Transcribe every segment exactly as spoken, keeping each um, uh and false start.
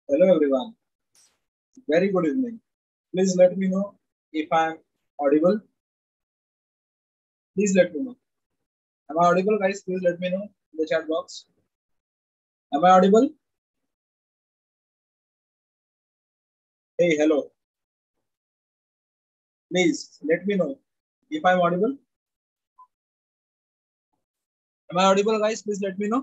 Hello everyone. Very good evening. Please let me know if I am audible. Please let me know. Am I audible, guys? Please let me know in the chat box. Am I audible? Hey, hello. Please let me know if I am audible. Am I audible, guys? Please let me know.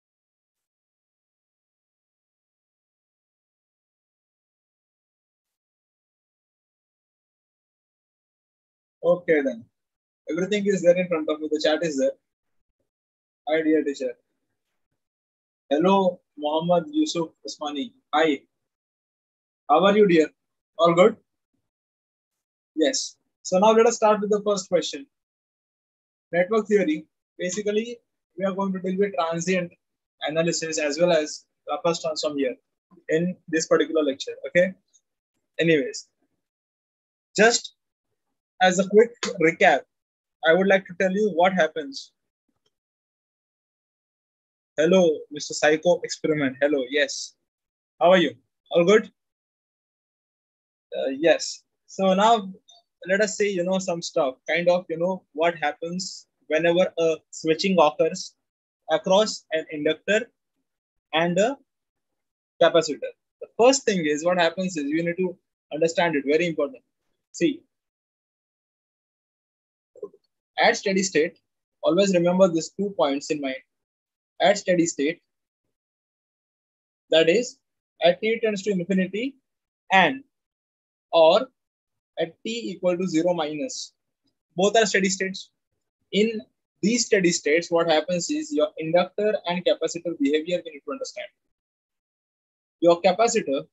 Okay, then. Everything is there in front of me. The chat is there. Hi, dear teacher. Hello, Mohammed Yusuf Usmani. Hi. How are you, dear? All good? Yes. So now let us start with the first question. Network theory. Basically, we are going to deal with transient analysis as well as Laplace transform here in this particular lecture. Okay. Anyways, just as a quick recap, I would like to tell you what happens. Hello, Mister Psycho Experiment. Hello. Yes. How are you? All good? Uh, yes. So now let us say, you know, some stuff, kind of, you know, what happens whenever a switching occurs across an inductor and a capacitor. The first thing is what happens is you need to understand it. Very important. See, at steady state, always remember these two points in mind. At steady state, that is, at t tends to infinity and or at t equal to zero minus, both are steady states. In these steady states, what happens is your inductor and capacitor behavior we need to understand. Your capacitor,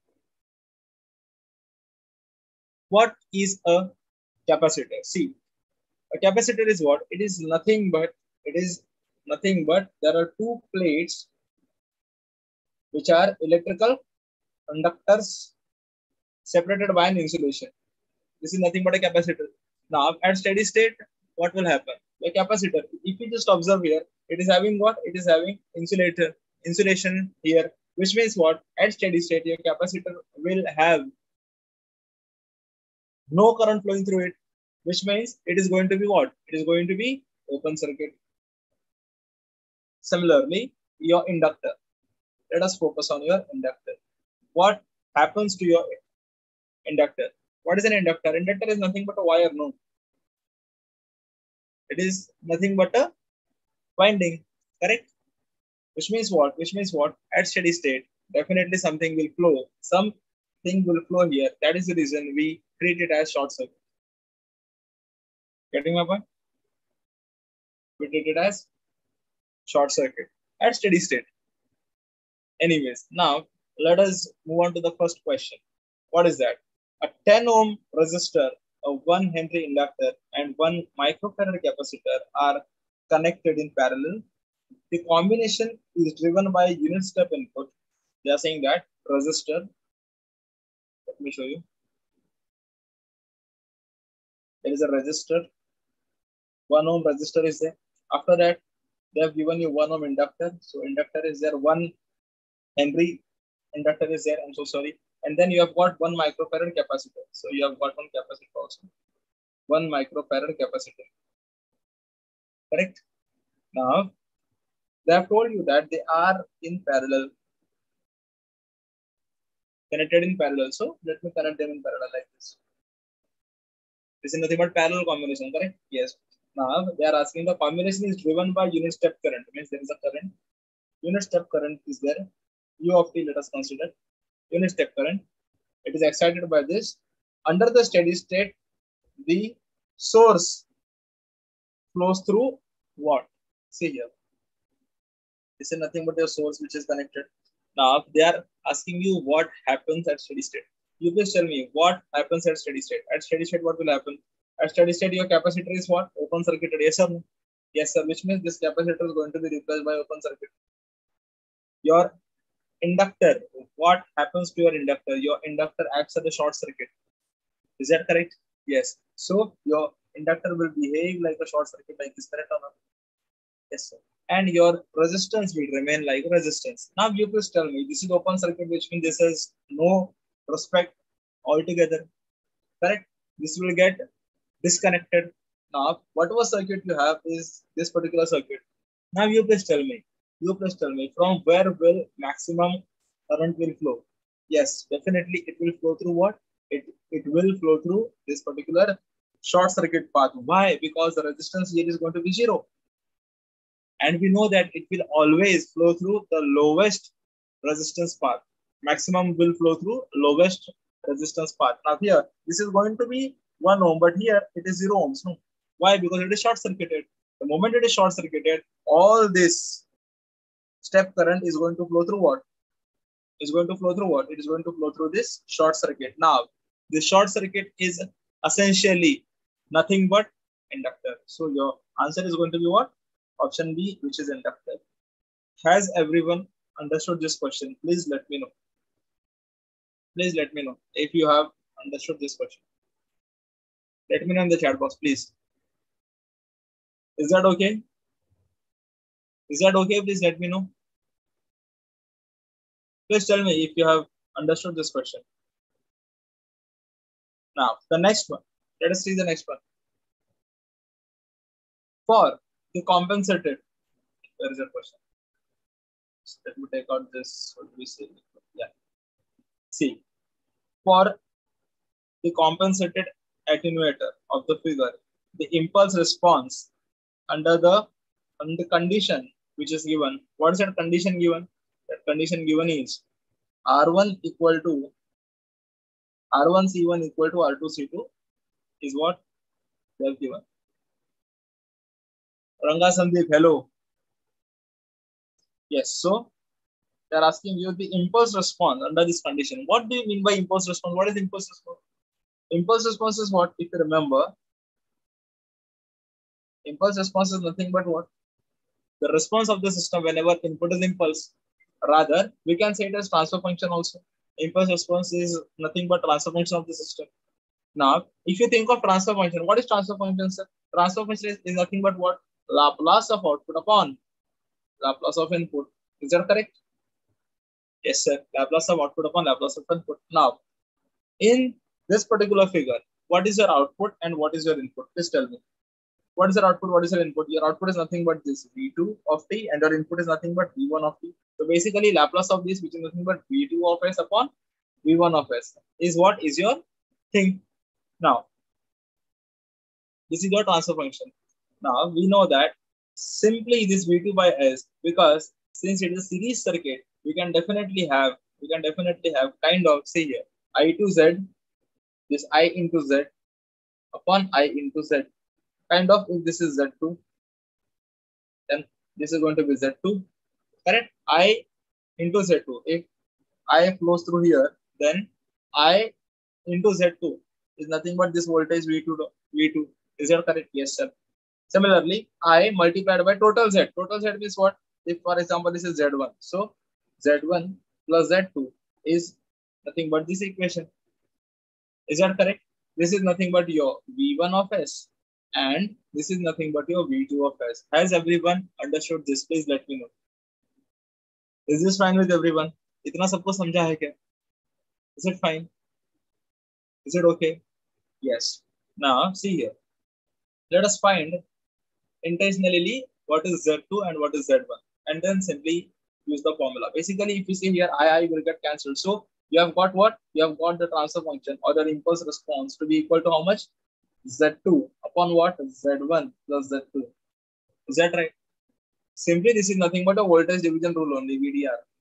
what is a capacitor? See, a capacitor is what? It is nothing but, it is nothing but there are two plates which are electrical conductors separated by an insulation. This is nothing but a capacitor. Now, at steady state, what will happen? The capacitor, if you just observe here, it is having what? It is having insulator, insulation here, which means what? At steady state, your capacitor will have no current flowing through it, which means it is going to be what? It is going to be open circuit. Similarly, your inductor. Let us focus on your inductor. What happens to your inductor? What is an inductor? Inductor is nothing but a wire, no. It is nothing but a winding, correct? Which means what? Which means what? At steady state, definitely something will flow. Something will flow here. That is the reason we treat it as short circuit. Getting my point? We treat it as short circuit at steady state. Anyways, now let us move on to the first question. What is that? A ten ohm resistor, a one Henry inductor, and one microfarad capacitor are connected in parallel. The combination is driven by unit step input. They are saying that resistor. Let me show you. There is a resistor. One ohm resistor is there. After that, they have given you one ohm inductor. So inductor is there. One Henry inductor is there. I'm so sorry. And then you have got one microfarad capacitor. So you have got one capacitor also. One microfarad capacitor. Correct? Now, they have told you that they are in parallel. Connected in parallel. So let me connect them in parallel like this. This is nothing but parallel combination, correct? Yes. Now they are asking the combination is driven by unit step current. Means there is a current. Unit step current is there. U of t, let us consider. Unit step current. It is excited by this. Under the steady state, the source flows through what? See here. This is nothing but your source which is connected. Now they are asking you what happens at steady state. You just tell me what happens at steady state. At steady state, what will happen? At steady state, your capacitor is what? Open circuited. Yes or no? Yes, sir. Which means this capacitor is going to be replaced by open circuit. Your inductor, what happens to your inductor? Your inductor acts as a short circuit. Is that correct? Yes. So your inductor will behave like a short circuit like this, correct or not? Yes, sir. and your resistance will remain like resistance. Now you please tell me, this is open circuit, which means this has no respect altogether, correct? This will get disconnected. Now, whatever circuit you have is this particular circuit. Now you please tell me, you please tell me from where will maximum current will flow? Yes, definitely it will flow through what? It, it will flow through this particular short circuit path. Why? Because the resistance here is going to be zero. And we know that it will always flow through the lowest resistance path. Maximum will flow through lowest resistance path. Now here, this is going to be one ohm, but here it is zero ohms. No. Why? Because it is short circuited. The moment it is short circuited, all this step current is going to flow through what? Is going to flow through what? It is going to flow through this short circuit. Now, this short circuit is essentially nothing but inductor. So your answer is going to be what? Option B, which is inductor. Has everyone understood this question? Please let me know. Please let me know if you have understood this question. Let me know in the chat box, please. Is that okay? Is that okay? Please let me know. Please tell me if you have understood this question. Now, the next one. Let us see the next one. For the compensated, where is that question? Let me take out this. What do we say? Yeah. See, for the compensated attenuator of the figure, the impulse response under the under the condition which is given. What is that condition given? That condition given is R one equal to R one C one equal to R two C two is what they have given. Ranga Sandeep, hello. Yes, so they are asking you the impulse response under this condition. What do you mean by impulse response? What is impulse response? Impulse response is what? If you remember, impulse response is nothing but what? The response of the system whenever input is impulse. Rather, we can say it as transfer function also. Impulse response is nothing but transfer function of the system. Now, if you think of transfer function, what is transfer function, sir? Transfer function is, is nothing but what? Laplace of output upon Laplace of input. Is that correct? Yes, sir. Laplace of output upon Laplace of input. Now, in this particular figure, what is your output and what is your input? Please tell me. What is your output? What is your input? Your output is nothing but this V two of t, and your input is nothing but V one of t. So basically, Laplace of this, which is nothing but V two of s upon V one of s, is what is your thing. Now, this is your transfer function. Now, we know that simply this V two by s, because since it is a series circuit, we can definitely have, we can definitely have kind of, say here, I to z, this I into z upon I into z. Kind of, if this is z two, then this is going to be z two, correct? I into z two. If I flows through here, then I into z two is nothing but this voltage V two. V two. Is that correct? Yes, sir. Similarly, I multiplied by total z. Total z means what? If, for example, this is z one. So, z one plus z two is nothing but this equation. Is that correct? This is nothing but your V one of s. And this is nothing but your V two of s. Has everyone understood this? Please let me know. Is this fine with everyone? Itna sabko samjha hai kya? Is it fine? Is it okay? Yes. Now, see here. Let us find intentionally what is z two and what is z one. And then simply use the formula. Basically, if you see here, I, I will get cancelled. So, you have got what? You have got the transfer function or the impulse response to be equal to how much? z two upon what? z one plus z two. Is that right? Simply, this is nothing but a voltage division rule only, V D R.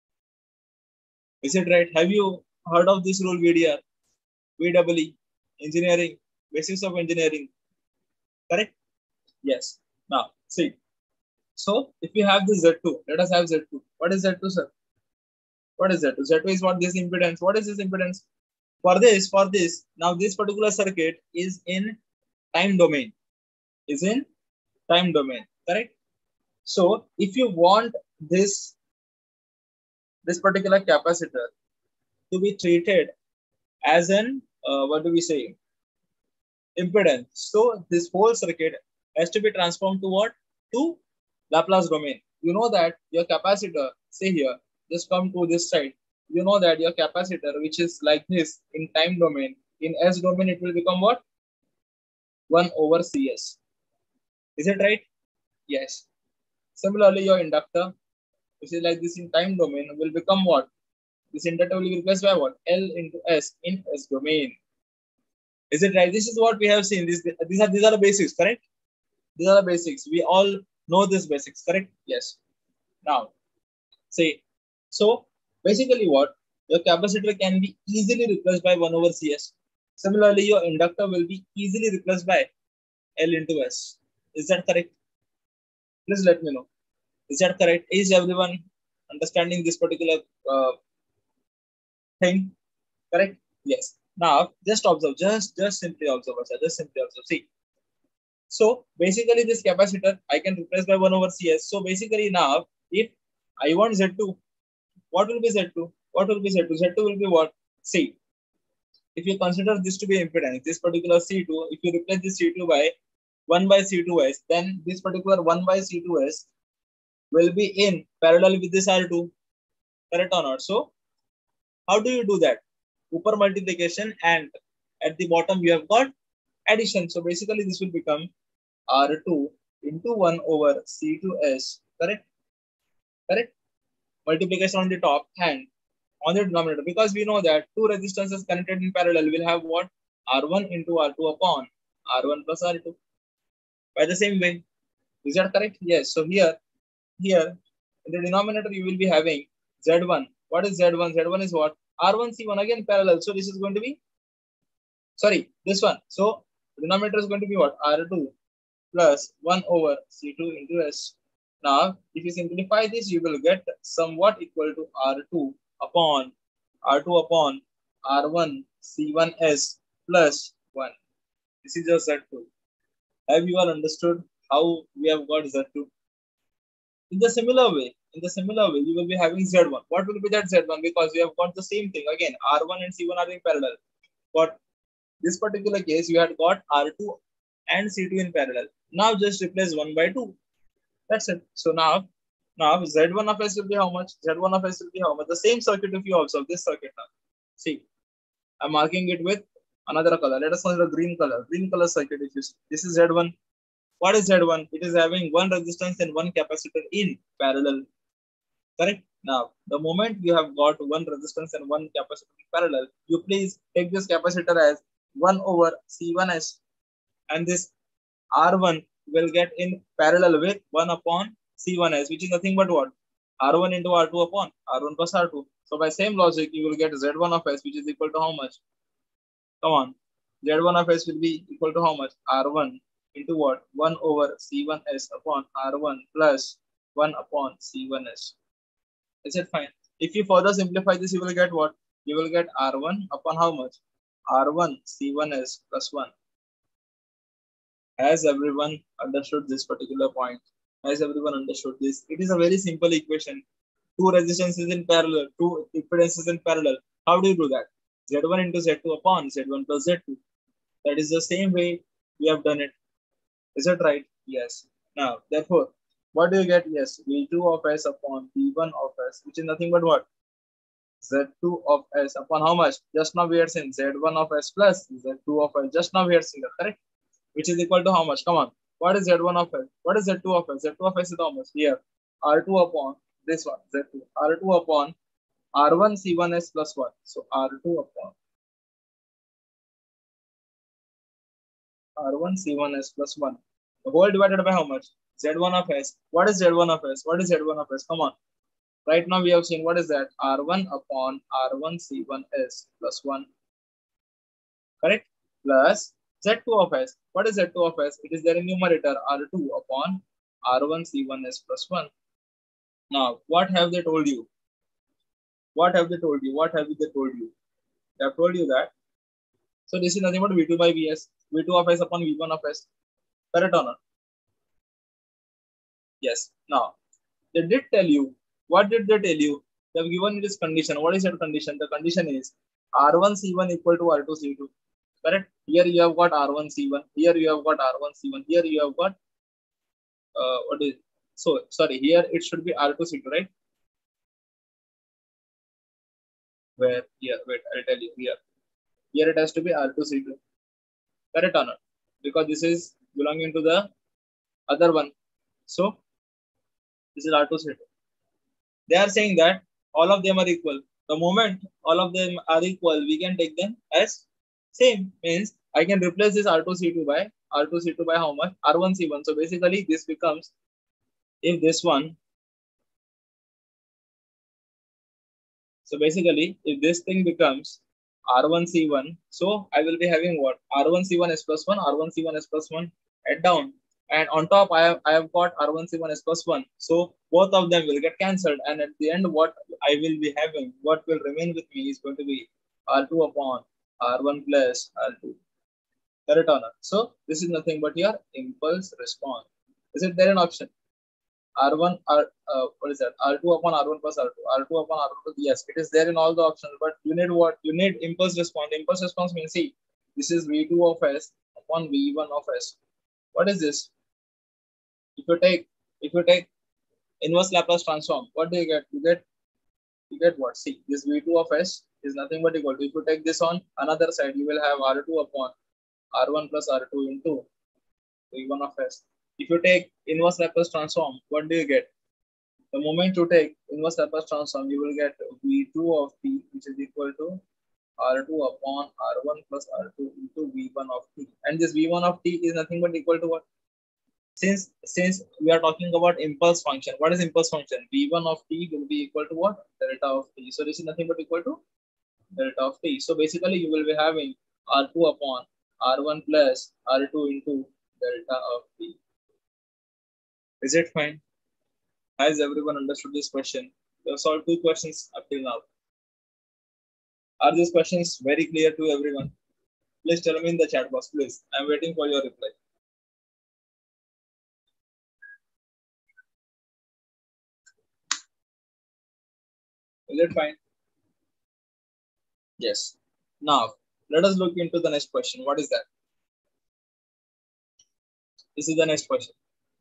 Is it right? Have you heard of this rule, V D R? V W E, engineering, basics of engineering. Correct? Yes. Now, see. So, if you have this z two, let us have z two. What is z two, sir? What is z two? z two is what? This impedance. What is this impedance? For this, for this, now this particular circuit is in time domain. Is in time domain. Correct? So, if you want this, this particular capacitor to be treated as an, uh, what do we say? Impedance. So, this whole circuit has to be transformed to what? To Laplace domain. You know that your capacitor, say here, just come to this side. You know that your capacitor, which is like this in time domain, in S domain, it will become what? one over Cs. Is it right? Yes. Similarly, your inductor, which is like this in time domain, will become what? This inductor will be replaced by what? L into S in S domain. Is it right? This is what we have seen. This, these are these are the basics, correct? These are the basics. We all know this basics, correct? Yes. Now, say, so basically what? Your capacitor can be easily replaced by one over Cs. Similarly, your inductor will be easily replaced by L into S. Is that correct? Please let me know. Is that correct? Is everyone understanding this particular uh, thing? Correct? Yes. Now, just observe. Just, just simply observe. Just simply observe. See. So, basically, this capacitor, I can replace by one over Cs. So, basically, now, if I want Z two, what will be Z two? What will be Z two? Z two will be what? See. If you consider this to be impedance, this particular C two, if you replace this C two by one by C two S, then this particular one by C two S will be in parallel with this R two. Correct or not? So, how do you do that? Upper multiplication and at the bottom you have got addition. So, basically, this will become R two into one over C two S. Correct? Correct? Multiplication on the top and on the denominator, because we know that two resistances connected in parallel will have what? R one into R two upon R one plus R two. By the same way, is that correct? Yes. So here, here in the denominator you will be having Z one. What is Z one? Z one is what? R one C one, again parallel. So this is going to be, sorry, this one. So denominator is going to be what? R two plus one over C two into S. Now, if you simplify this, you will get somewhat equal to R two upon R two upon R one C one S plus one. This is your Z two. Have you all understood how we have got Z two? In the similar way, in the similar way, you will be having Z one. What will be that Z one? Because we have got the same thing. Again, R one and C one are in parallel. But this particular case, you had got R two and C two in parallel. Now just replace one by two. That's it. So now, now Z one of S will be how much? Z one of S will be how much? The same circuit if you observe this circuit now. See, I'm marking it with another color. Let us consider green color. Green color circuit if you see. This is Z one. What is Z one? It is having one resistance and one capacitor in parallel. Correct? Now, the moment you have got one resistance and one capacitor in parallel, you please take this capacitor as one over C one S, and this R one will get in parallel with one upon C one S, which is nothing but what? R one into R two upon R one plus R two. So by same logic, you will get Z one of S, which is equal to how much? Come on. Z one of S will be equal to how much? R one into what? one over C one S upon R one plus one upon C one S. Is it fine? If you further simplify this, you will get what? You will get R one upon how much? R one C one S plus one. Has everyone understood this particular point? Has everyone understood this? It is a very simple equation. Two resistances in parallel, two impedances in parallel. How do you do that? Z one into Z two upon Z one plus Z two. That is the same way we have done it. Is it right? Yes. Now, therefore, what do you get? Yes, V two of S upon V one of S, which is nothing but what? Z two of S upon how much? Just now we had seen Z one of S plus Z two of S. Just now we had seen that, correct? Which is equal to how much? Come on. What is Z one of S? What is Z two of S? Z two of S is how much? Here. R two upon this one, Z two. R two upon R one C one S plus one. So R two upon R one C one S plus one. The whole divided by how much? Z one of S. What is Z one of S? What is Z one of S? Come on. Right now we have seen what is that? R one upon R one C one S plus one. Correct? Plus Z two of S. What is Z two of S? It is there in numerator R two upon R one C one S plus one. Now, what have they told you? What have they told you? What have they told you? They have told you that. So this is nothing but V two by V S. V two of S upon V one of S. Correct or not? Yes. Now, they did tell you. What did they tell you? They have given you this condition. What is that condition? The condition is R one C one equal to R two C two. Correct? Here you have got R one C one. Here you have got R one C one. Here you have got uh, what is So sorry, here it should be R two C two, right? Where here, wait, I'll tell you here. Here it has to be R two C two. Correct or not? Because this is belonging to the other one. So this is R two C two. They are saying that all of them are equal. The moment all of them are equal, we can take them as same. Means I can replace this R two C two by R two C two by how much? R one C one. So basically this becomes, if this one, so basically if this thing becomes R one C one, so I will be having what? R one C one S plus one, R one C one S plus one, add down. And on top, I have, I have got R one C one S plus one. So both of them will get cancelled. And at the end, what I will be having, what will remain with me is going to be R two upon R one plus R two. Correct or not? So this is nothing but your impulse response. Is it there an option? R one, R, uh, what is that? R two upon R one plus R two. R two upon R one plus, yes, it is there in all the options. But you need what? You need impulse response. Impulse response means, see, this is V two of S upon V one of S. What is this? If you take, if you take inverse Laplace transform, what do you get? You get, you get what? See, this V two of S is nothing but equal to, if you take this on another side, you will have R two upon R one plus R two into V one of S. If you take inverse Laplace transform, what do you get? The moment you take inverse Laplace transform, you will get V two of T, which is equal to R two upon R one plus R two into V one of T. And this V one of T is nothing but equal to what? Since, since we are talking about impulse function, what is impulse function? V one of T will be equal to what? Delta of T. So this is nothing but equal to delta of T. So basically you will be having R two upon R one plus R two into delta of T. Is it fine? Has everyone understood this question? We have solved two questions up till now. Are these questions very clear to everyone? Please tell me in the chat box, please. I'm waiting for your reply. Is it fine? Yes. Now, let us look into the next question. What is that? This is the next question.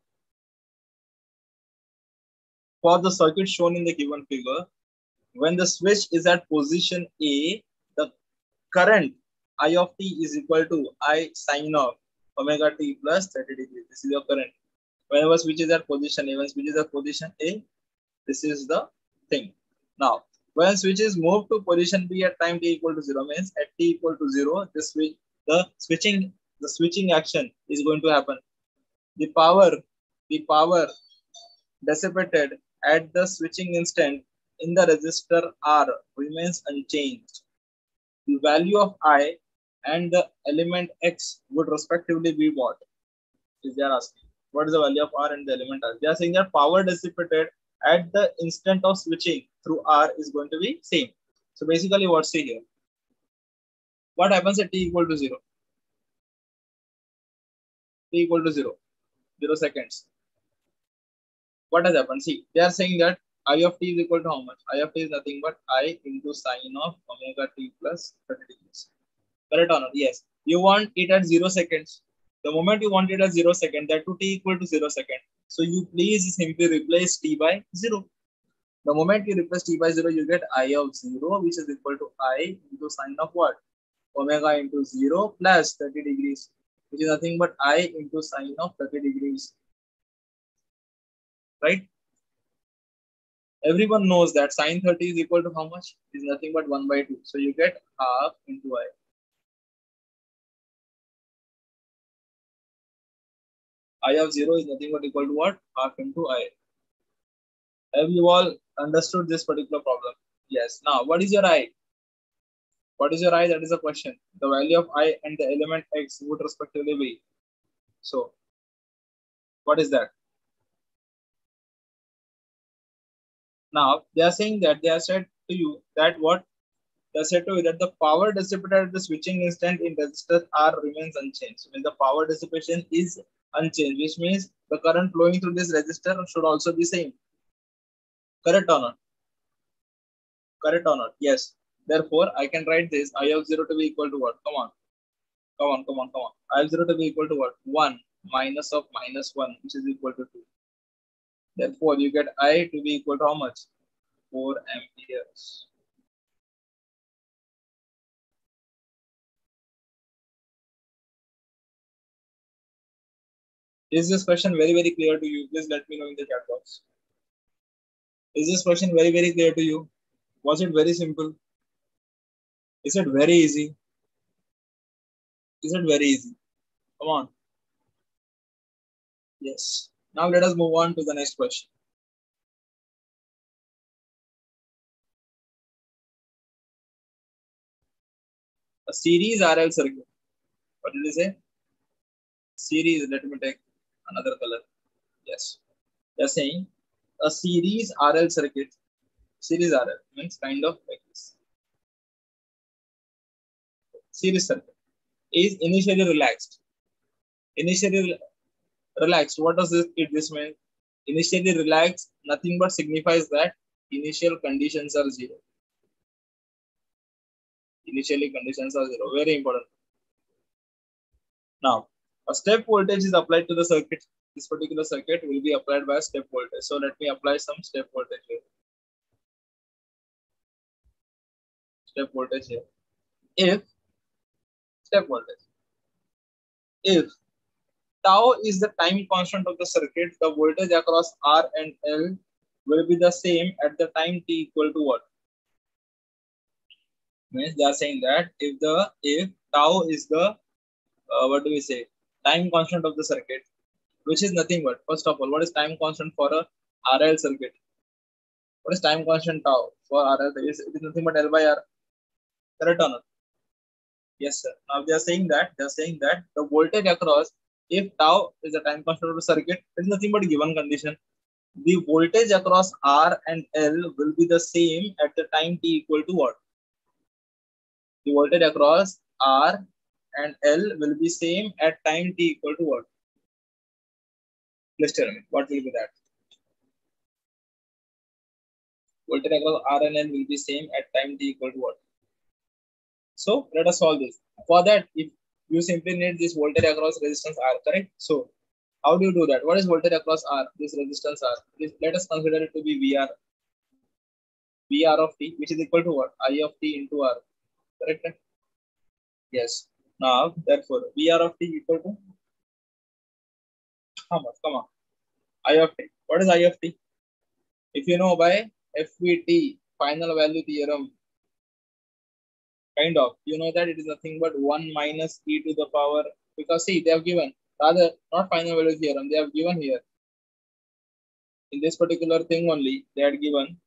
For the circuit shown in the given figure, when the switch is at position A, the current I of t is equal to I sine of omega t plus thirty degrees. This is your current. Whenever switch is at position A, when switch is at position A, this is the thing. Now, when switch is moved to position B at time t equal to zero, means at t equal to zero, the switch, the switching, the switching action is going to happen. The power, the power dissipated at the switching instant in the resistor R remains unchanged. The value of I and the element X would respectively be what? Is they are asking. What is the value of R and the element R? They are saying that power dissipated at the instant of switching through R is going to be same. So basically what's here? What happens at t equal to zero? T equal to zero. Zero seconds. What has happened? See, they are saying that I of t is equal to how much? I of t is nothing but I into sine of omega t plus thirty degrees. Correct or not? Yes. You want it at zero seconds. The moment you want it at zero second, that to t equal to zero second. So you please simply replace t by zero. The moment you replace t by zero, you get I of zero, which is equal to I into sine of what? Omega into zero plus thirty degrees, which is nothing but I into sine of thirty degrees. Right? Everyone knows that sine thirty is equal to how much? It is nothing but one by two. So you get half into I. I of zero is nothing but equal to what? Half into I. Have you all understood this particular problem? Yes. Now, what is your I? What is your I? That is the question. The value of I and the element X would respectively be. So, what is that? Now, they are saying that they are said to you that what? They are said to you that the power dissipated at the switching instant in resistor R remains unchanged. So, when the power dissipation is unchanged, which means the current flowing through this resistor should also be same. Correct or not? Correct or not? Yes. Therefore, I can write this I of zero to be equal to what? Come on. Come on, come on, come on. I of zero to be equal to what? one minus of minus one, which is equal to two. Therefore, you get I to be equal to how much? four amperes. Is this question very, very clear to you? Please let me know in the chat box. Is this question very, very clear to you? Was it very simple? Is it very easy? Is it very easy? Come on. Yes. Now let us move on to the next question. A series R L circuit. What did you say? Series. Let me take another color. Yes. They're saying a series R L circuit. Series R L means kind of like this. Series circuit is initially relaxed. Initially relaxed. What does this, it this mean? Initially relaxed, nothing but signifies that initial conditions are zero. Initially conditions are zero. Very important. Now, a step voltage is applied to the circuit. This particular circuit will be applied by a step voltage. So let me apply some step voltage here. Step voltage here. If step voltage, if tau is the time constant of the circuit, the voltage across R and L will be the same at the time t equal to what? Means they are saying that if the if tau is the uh, what do we say time constant of the circuit, which is nothing but, first of all, what is time constant for a R L circuit? What is time constant tau for R L? It is, it is nothing but L by R. Correct or not? Yes, sir. Now they are saying that they are saying that the voltage across, if tau is the time constant of the circuit, it is nothing but a given condition. The voltage across R and L will be the same at the time t equal to what? The voltage across R and L will be same at time t equal to what? Please tell me, what will be that? Voltage across R and L will be same at time t equal to what? So let us solve this. For that, if you simply need this voltage across resistance R, correct? So how do you do that? What is voltage across R? This resistance R. This, let us consider it to be V R. V R of t, which is equal to what? I of t into R. Correct? Yes. Now, therefore, V R of t equal to how much? Come on. I of t. What is I of t? If you know by F V T, final value theorem, kind of, you know that it is nothing but one minus e to the power, because see, they have given, rather, not final value theorem, they have given here. In this particular thing only, they had given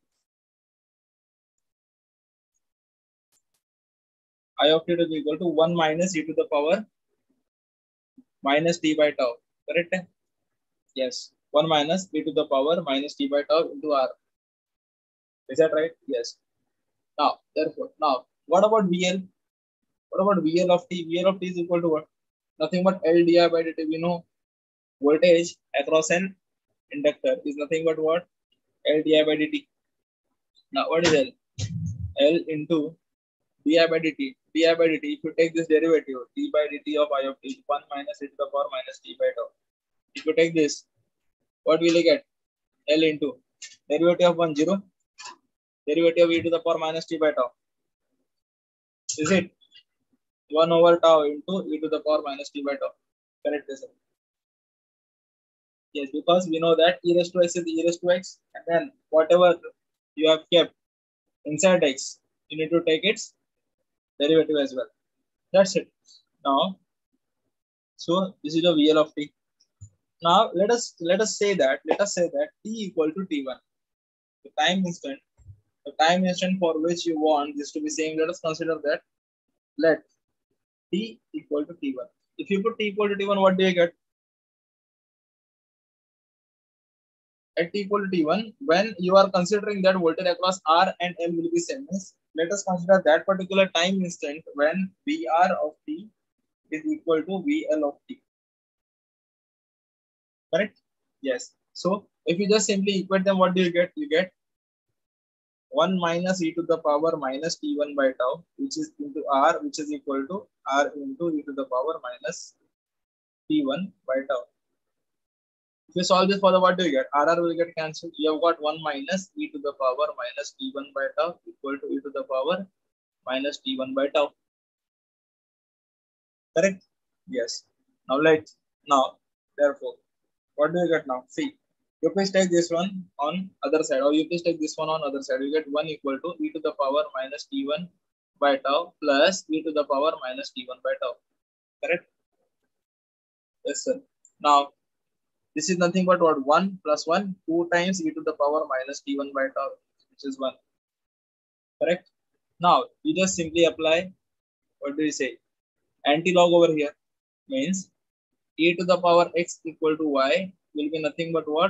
I of t is equal to one minus e to the power minus t by tau. Correct? Yes. one minus e to the power minus t by tau into R. Is that right? Yes. Now, therefore, now, what about V L? What about V L of t? V L of t is equal to what? Nothing but L di by dt. We know voltage across an inductor is nothing but what? L di by dt. Now, what is L? L into di by dt. Di by dt, if you take this derivative, d by dt of I of t, one minus e to the power minus t by tau. If you take this, what will you get? L into derivative of one, zero. Derivative of e to the power minus t by tau. Is it? one over tau into e to the power minus t by tau. Correct, sir. Yes, because we know that e raised to x is e raised to x, and then whatever you have kept inside x, you need to take its derivative as well. That's it. Now, so this is the V L of t. Now let us let us say that let us say that t equal to t one. The time instant, the time instant for which you want this to be same. Let us consider that. Let t equal to t one. If you put t equal to t one, what do you get? At t equal to t one, when you are considering that voltage across R and L will be same, let us consider that particular time instant when V R of t is equal to V L of t. Correct? Yes. So if you just simply equate them, what do you get? You get one minus e to the power minus t one by tau, which is into R, which is equal to R into e to the power minus t one by tau. If you solve this further, what do you get? R R will get cancelled. You have got one minus e to the power minus t one by tau equal to e to the power minus t one by tau. Correct? Yes. Now let's now therefore what do you get now? See, you please take this one on other side, or you please take this one on other side. You get one equal to e to the power minus t one by tau plus e to the power minus t one by tau. Correct? Yes, sir. Now this is nothing but what? one plus one, two times e to the power minus t one by tau, which is one. Correct? Now you just simply apply, what do you say? Anti-log over here means e to the power x equal to y will be nothing but what?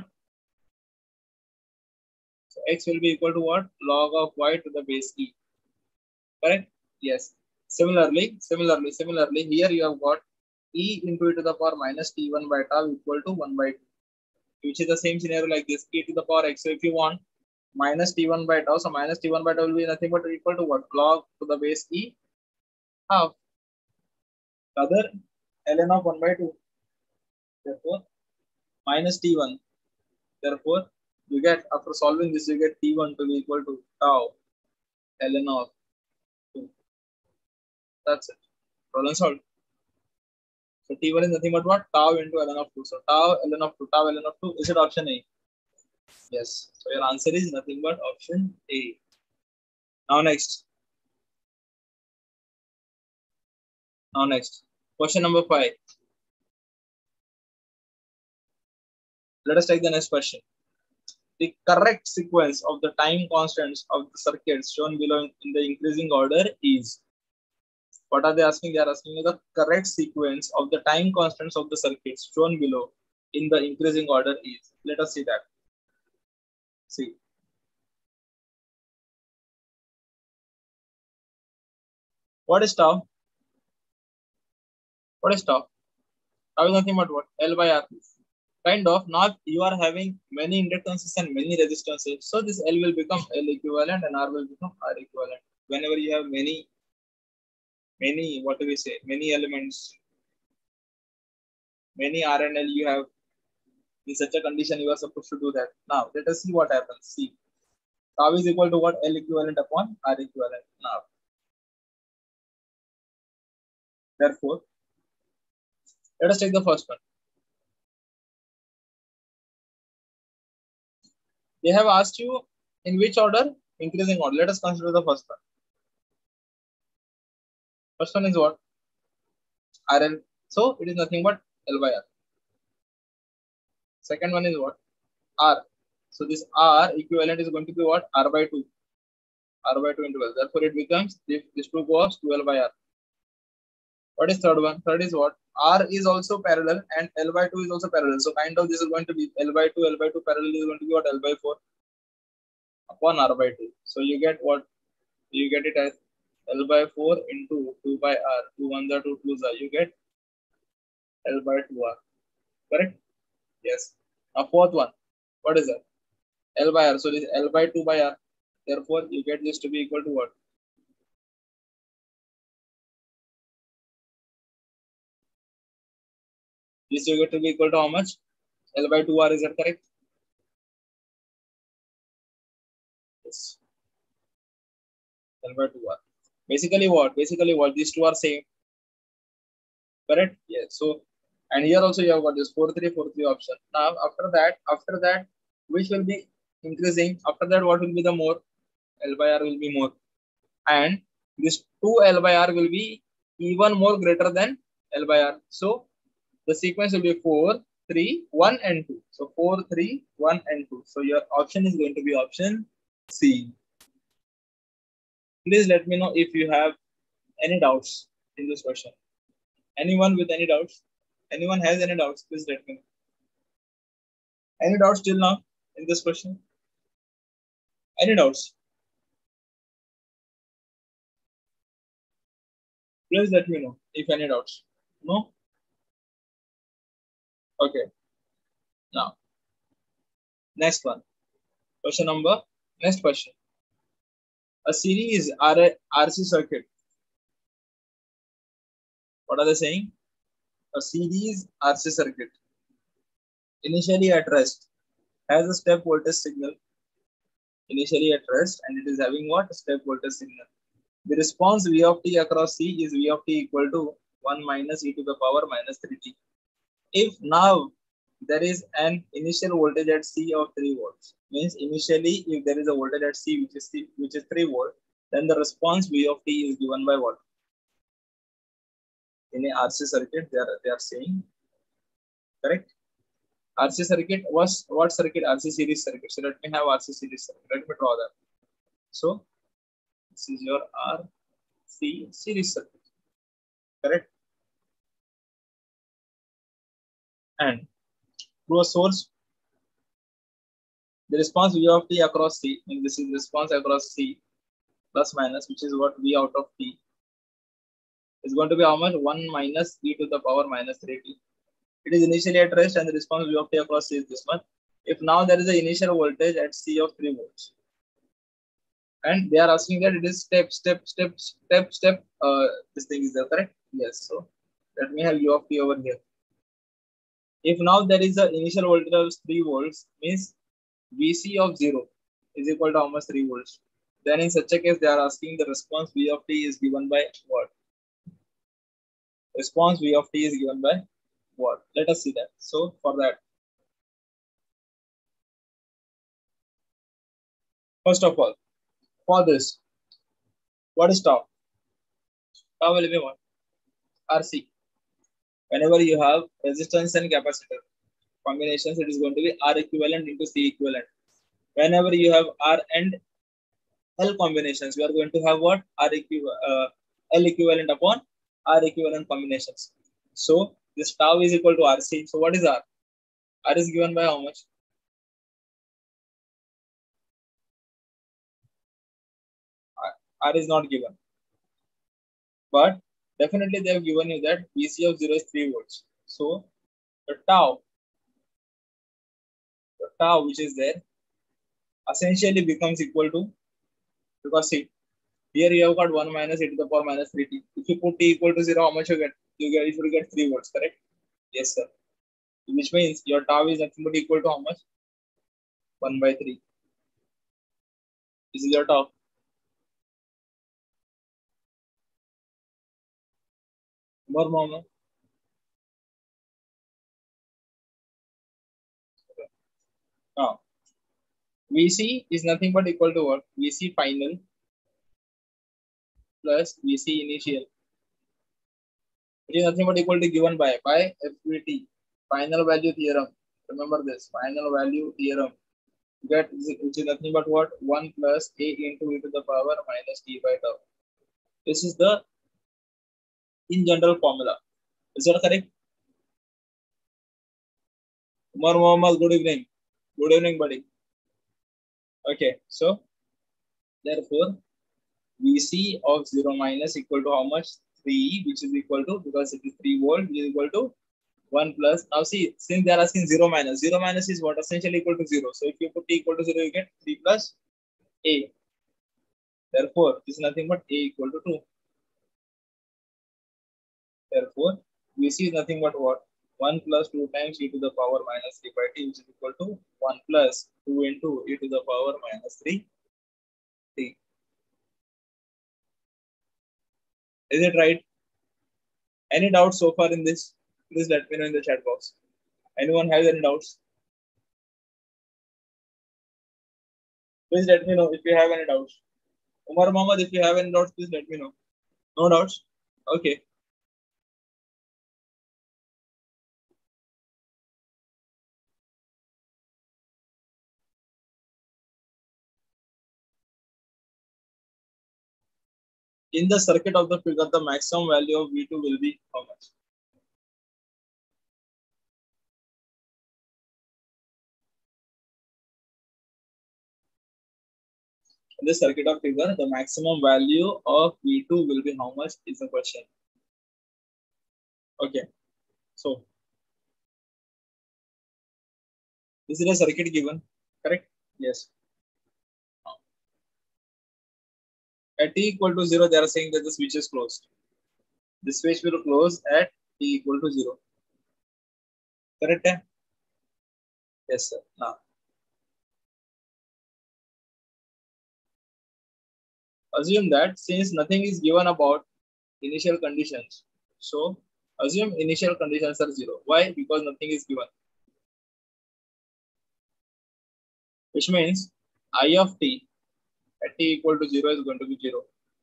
So x will be equal to what? Log of y to the base e. Correct? Yes. Similarly, similarly, similarly, here you have got e into e to the power minus t one by tau equal to one by two, which is the same scenario like this, e to the power x. So if you want minus t one by tau, so minus t one by tau will be nothing but equal to what? Log to the base e half. The other ln of one by two. Therefore, minus t one. Therefore, you get, after solving this, you get t one to be equal to tau ln of two. That's it. Problem solved. So t one is nothing but what? Tau into ln of two. So tau ln of two, tau ln of two. Is it option A? Yes. So your answer is nothing but option A. Now next. Now next. Question number five. Let us take the next question. The correct sequence of the time constants of the circuits shown below in the increasing order is. What are they asking? They are asking you the correct sequence of the time constants of the circuits shown below in the increasing order is. Let us see that. See. What is tau? What is tau? Tau is nothing but what? L by R. Kind of. Now you are having many inductances and many resistances. So this L will become L equivalent and R will become R equivalent. Whenever you have many, many, what do we say? Many elements, many R and L you have, in such a condition you are supposed to do that. Now let us see what happens. See. Tau is equal to what? L equivalent upon R equivalent. Now. Therefore, let us take the first one. They have asked you in which order? Increasing order. Let us consider the first one. First one is what? R L. So it is nothing but L by R. Second one is what? R. So this R equivalent is going to be what? R by two. R by two into L. Therefore it becomes, if this two goes to L by R. What is third one? Third is what? R is also parallel and L by two is also parallel. So kind of this is going to be L by two, L by two parallel is going to be what? L by four upon R by two. So you get what? You get it as L by four into two by R. two ones are two twos are. You get L by two R. Correct? Yes. Now fourth one. What is that? L by R. So this is L by two by R. Therefore you get this to be equal to what? This you get to be equal to how much? L by two R, is that correct? Yes. L by two R. Basically what? Basically what? These two are same. Correct? Yes. So, and here also you have got this four three four three option. Now after that, after that, which will be increasing? After that, what will be the more? L by R will be more. And this two L by R will be even more greater than L by R. So the sequence will be four, three, one, and two. So four, three, one, and two. So your option is going to be option C. Please let me know if you have any doubts in this question. Anyone with any doubts? Anyone has any doubts? Please let me know. Any doubts till now in this question? Any doubts? Please let me know if any doubts. No? Okay. Now, next one. Question number, next question. A series R C circuit. What are they saying? A series R C circuit initially at rest has a step voltage signal. Initially at rest, and it is having what? Step voltage signal. The response V of t across C is V of t equal to one minus e to the power minus three t. If now there is an initial voltage at C of three volts, means initially if there is a voltage at C which is C, which is three volt, then the response V of t is given by what? In a R C circuit, they are they are saying, correct? R C circuit was what circuit? R C series circuit. So let me have R C series circuit. Let me draw that. So this is your R C series circuit, correct? And through a source, the response V of t across C, and this is response across C plus minus, which is what V out of t is going to be how much? one minus e to the power minus three t. It is initially at rest, and the response V of t across C is this much. If now there is an initial voltage at C of three volts, and they are asking that it is step, step, step, step, step. Uh, this thing is there, correct? Yes. So let me have U of t over here. If now there is an initial voltage of three volts, means V C of zero is equal to how much? three volts. Then in such a case, they are asking the response V of t is given by what? Response V of t is given by what? Let us see that. So for that, first of all, for this, what is tau? Tau will be what? R C. Whenever you have resistance and capacitor combinations, it is going to be R equivalent into C equivalent. Whenever you have R and L combinations, we are going to have what? R equivalent, uh, L equivalent upon R equivalent combinations. So this tau is equal to R C. So what is R? R is given by how much? R, R is not given. But definitely they have given you that V C of zero is three volts. So the tau, the tau which is there, essentially becomes equal to, because see, here you have got one minus e to the power minus three t. If you put t equal to zero, how much you get? You get, you should get three volts, correct? Yes, sir. Which means your tau is nothing but equal to how much? one by three. This is your tau. More, more, more. Okay. Now, V C is nothing but equal to what? V C final plus V C initial. It is nothing but equal to given by by F V T, final value theorem. Remember this, final value theorem. Get which is nothing but what? one plus a into e to the power minus t by tau. This is the in general formula. Is that correct? Umar Muhammad, good evening. Good evening, buddy. Okay, so therefore V C of zero minus equal to how much? three, which is equal to, because it is three volt, which is equal to one plus. Now see, since they are asking zero minus, zero minus is what? Essentially equal to zero. So if you put t equal to zero, you get three plus a. Therefore, this is nothing but a equal to two. Therefore, V C is nothing but what? one plus two times e to the power minus three by t, which is equal to one plus two into e to the power minus three t. Is it right? Any doubts so far in this? Please let me know in the chat box. Anyone has any doubts? Please let me know if you have any doubts. Umar Mohammed, if you have any doubts, please let me know. No doubts? Okay. In the circuit of the figure, the maximum value of V two will be how much? In the circuit of figure, the maximum value of V two will be how much is the question. Okay. So, this is a circuit given, correct? Yes. At t equal to zero, they are saying that the switch is closed. The switch will close at t equal to zero. Correct? Yes, sir. Now, assume that since nothing is given about initial conditions, so assume initial conditions are zero. Why? Because nothing is given. Which means I of t at t equal to zero is going to be zero.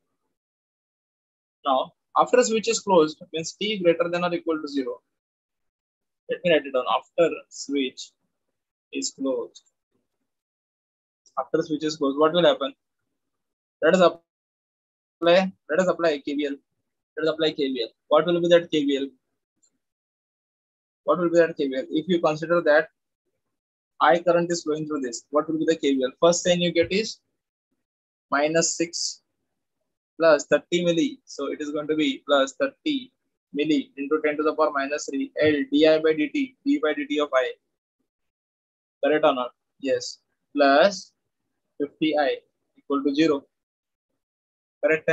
Now, after switch is closed, means t greater than or equal to zero. Let me write it down. After switch is closed, after switch is closed, what will happen? Let us apply, let us apply K V L. Let us apply K V L. What will be that K V L? What will be that K V L? If you consider that I current is flowing through this, what will be the K V L? First thing you get is minus six plus thirty milli. So it is going to be plus thirty milli into ten to the power minus three L di by dt, d by dt of I. Correct or not? Yes. Plus fifty I equal to zero. Correct?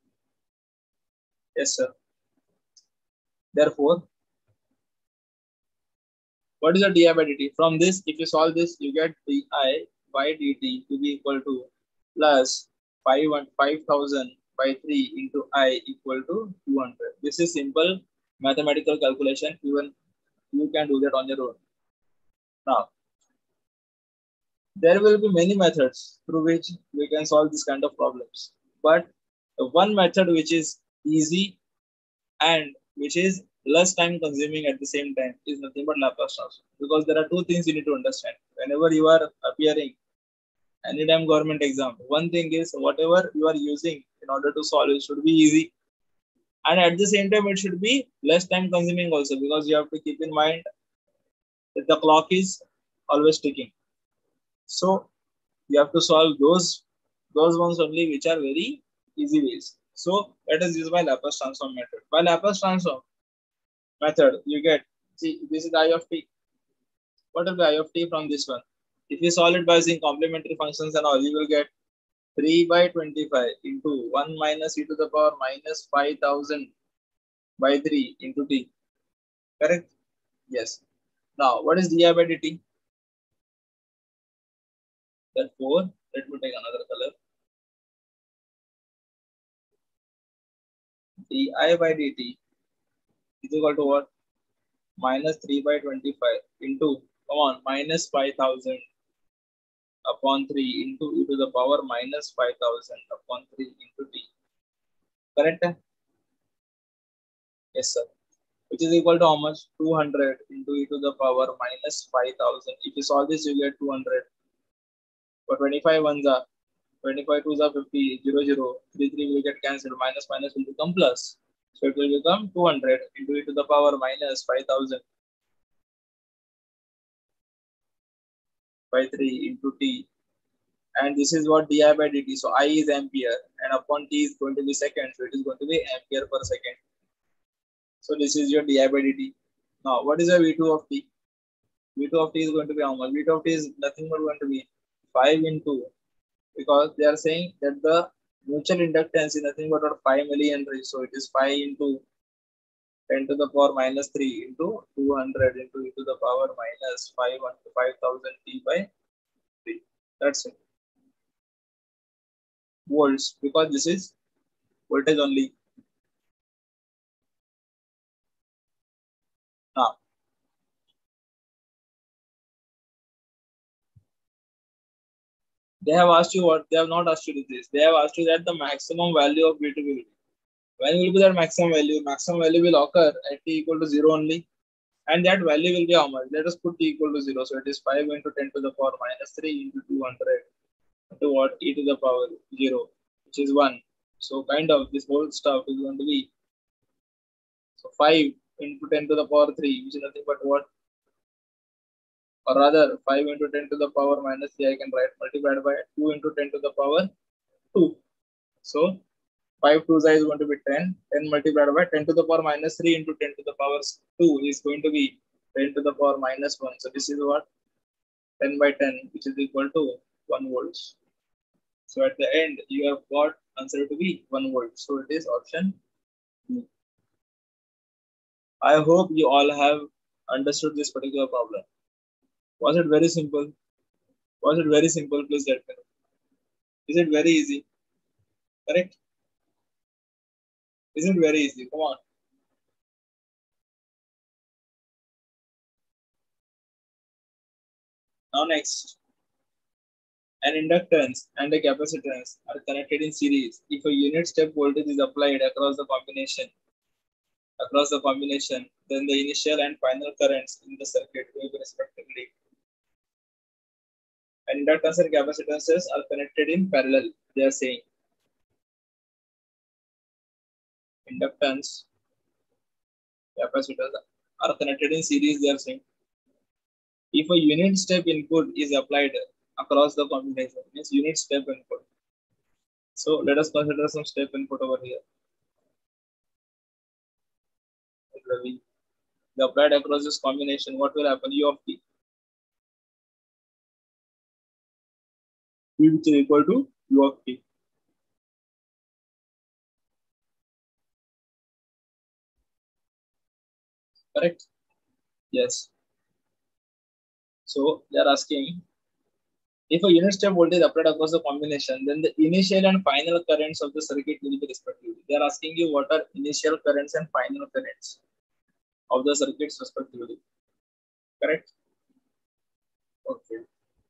Yes, sir. Therefore, what is the di by dt? From this, if you solve this, you get di by dt to be equal to plus five thousand by three into I equal to two hundred. This is simple mathematical calculation. Even you can do that on your own. Now, there will be many methods through which we can solve this kind of problems. But the one method which is easy and which is less time consuming at the same time is nothing but Laplace transform. Because there are two things you need to understand. Whenever you are appearing anytime government exam, one thing is whatever you are using in order to solve it should be easy. And at the same time, it should be less time consuming also, because you have to keep in mind that the clock is always ticking. So you have to solve those those ones only which are very easy ways. So let us use by Laplace transform method. By Laplace transform method, you get, see, this is I of t. What is the I of t from this one? If you solve it by using complementary functions and all, you will get three by twenty-five into one minus e to the power minus five thousand by three into t. Correct? Yes. Now, what is di by dt? Therefore, let me take another color. Di by dt is equal to what? Minus three by twenty-five into, come on, minus five thousand upon three into e to the power minus five thousand upon three into t. Correct? Yes, sir. Which is equal to how much? two hundred into e to the power minus five thousand. If you solve this, you get two hundred. For twenty-five ones are, twenty-five twos are fifty, zero, zero, three, three will get cancelled, minus, minus will become plus. So it will become two hundred into e to the power minus five thousand by three into t. And this is what di by dt. So I is ampere and upon t is going to be second. So it is going to be ampere per second. So this is your di by dt. Now, what is the v two of t? v two of t is going to be how much? v two of t is nothing but going to be five into, because they are saying that the mutual inductance is nothing but five millihenry. So it is five into ten to the power minus three into two hundred into e to the power minus five thousand t by three. That's it. Volts, because this is voltage only. Now, they have asked you what? They have not asked you this. They have asked you that the maximum value of V two will be. When will be that maximum value? Maximum value will occur at t equal to zero only. And that value will be how much? Let us put t equal to zero. So it is five into ten to the power minus three into two hundred into what? E to the power zero, which is one. So kind of this whole stuff is going to be, so five into ten to the power three, which is nothing but what? Or rather, five into ten to the power minus three, I can write multiplied by two into ten to the power two. So five twos is going to be ten. ten multiplied by ten to the power minus three into ten to the power two is going to be ten to the power minus one. So this is what? ten by ten, which is equal to one volts. So at the end, you have got answer to be one volt. So it is option B. I hope you all have understood this particular problem. Was it very simple? Was it very simple? Please let me know. Is it very easy? Correct? Is it very easy? Come on. Now next. An inductance and a capacitance are connected in series if a unit step voltage is applied across the combination. Across the combination, then the initial and final currents in the circuit will be respectively. And inductance and capacitances are connected in parallel. They are saying inductance, capacitors are connected in series. They are saying if a unit step input is applied across the combination, means unit step input. So let us consider some step input over here. We applied across this combination. What will happen? U of t. Which is equal to U of t. Correct? Yes. So they are asking if a unit step voltage applied across the combination, then the initial and final currents of the circuit will be respectively. They are asking you what are initial currents and final currents of the circuits respectively. Correct? Okay.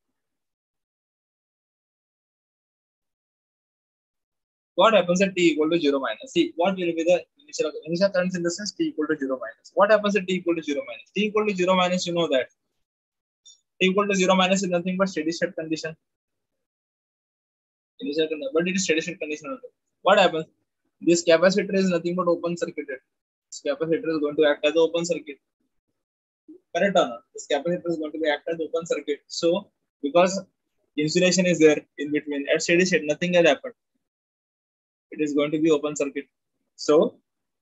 What happens at t equal to zero minus? See, what will be the initial initial currents in the sense t equal to zero minus? What happens at t equal to zero minus? T equal to zero minus, you know that t equal to zero minus is nothing but steady state condition. Initial condition, but it is steady state condition only. What happens? This capacitor is nothing but open circuited. This capacitor is going to act as an open circuit. Correct or not? This capacitor is going to be act as open circuit. So, because insulation is there in between, at steady state, nothing has happened. It is going to be open circuit. So,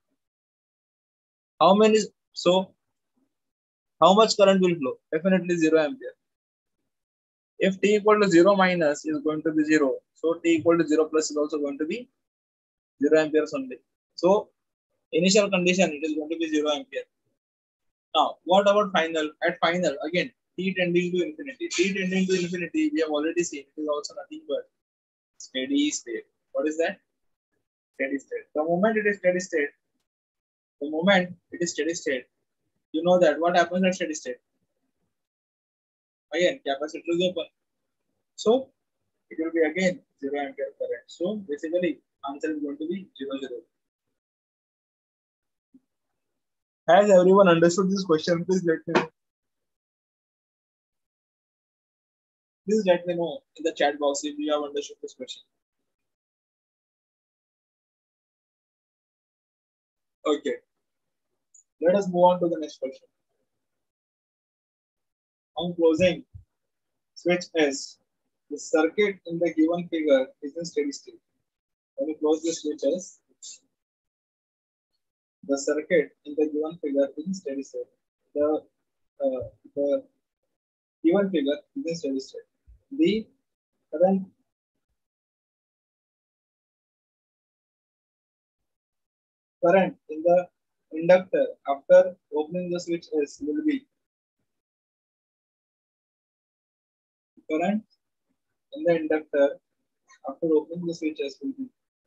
how many? So, how much current will flow? Definitely zero ampere. If t equal to zero minus is going to be zero, so t equal to zero plus is also going to be zero amperes only. So, initial condition, it is going to be zero ampere. Now, what about final? At final, again, t tending to infinity. T tending to infinity, we have already seen it is also nothing but steady state. What is that? Steady state. The moment it is steady state, the moment it is steady state, you know that what happens at steady state? Again, capacitor is open. So, it will be again zero ampere current. So, basically, answer is going to be zero, zero. Has everyone understood this question? Please let me know. Please let me know in the chat box if you have understood this question. Okay. Let us move on to the next question. On closing switch S, the circuit in the given figure is in steady state. When you close the switch S, the circuit in the given figure is in steady state. The, uh, the given figure is in steady state. The current current in the inductor after opening the switch S will be current in the inductor after opening the switch S will be.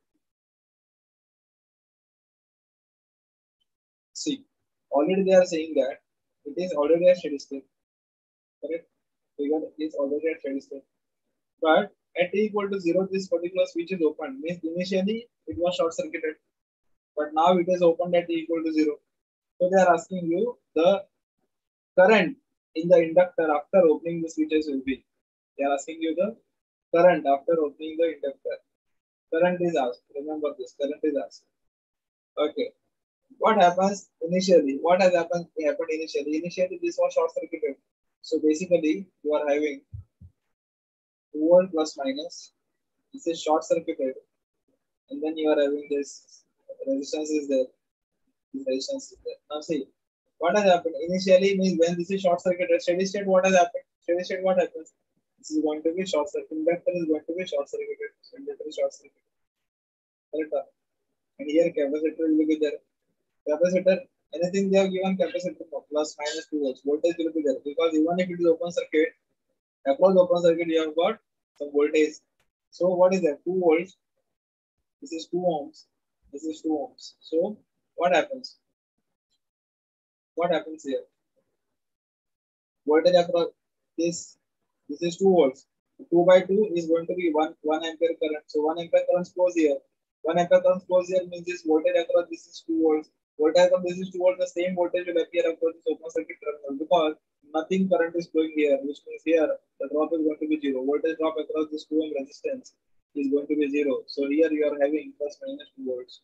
See, already they are saying that it is already a steady state. Correct? Figure is already at steady state. But at t equal to zero, this particular switch is open. Means initially it was short circuited, but now it is opened at t equal to zero. So they are asking you the current in the inductor after opening the switches will be. They are asking you the current after opening the inductor. Current is asked. Remember this. Current is asked. Okay. What happens initially? What has happened? Happened initially. Initially, this was short circuited. So basically, you are having two volt plus minus. This is short circuited, and then you are having this resistance is there. This resistance is there. Now see, what has happened initially means when this is short circuited. Steady state, what has happened? Steady state, what happens? This is going to be short circuit. Inductor is going to be short circuited. Inductor is short circuited. Correct? And here capacitor will be there. Capacitor Anything they have given capacitor for plus minus two volts. Voltage will be there because even if it is open circuit, across open circuit you have got some voltage. So what is that? two volts. This is two ohms. This is two ohms. So what happens? What happens here? Voltage across this. This is two volts. two by two is going to be one, one ampere current. So one ampere current flows here. one ampere current flows here means this voltage across this is two volts. Voltage across this is two volts. The same voltage will appear across this open circuit terminal because nothing current is flowing here, which means here the drop is going to be zero. Voltage drop across this two ohm resistance is going to be zero. So here you are having plus minus two volts.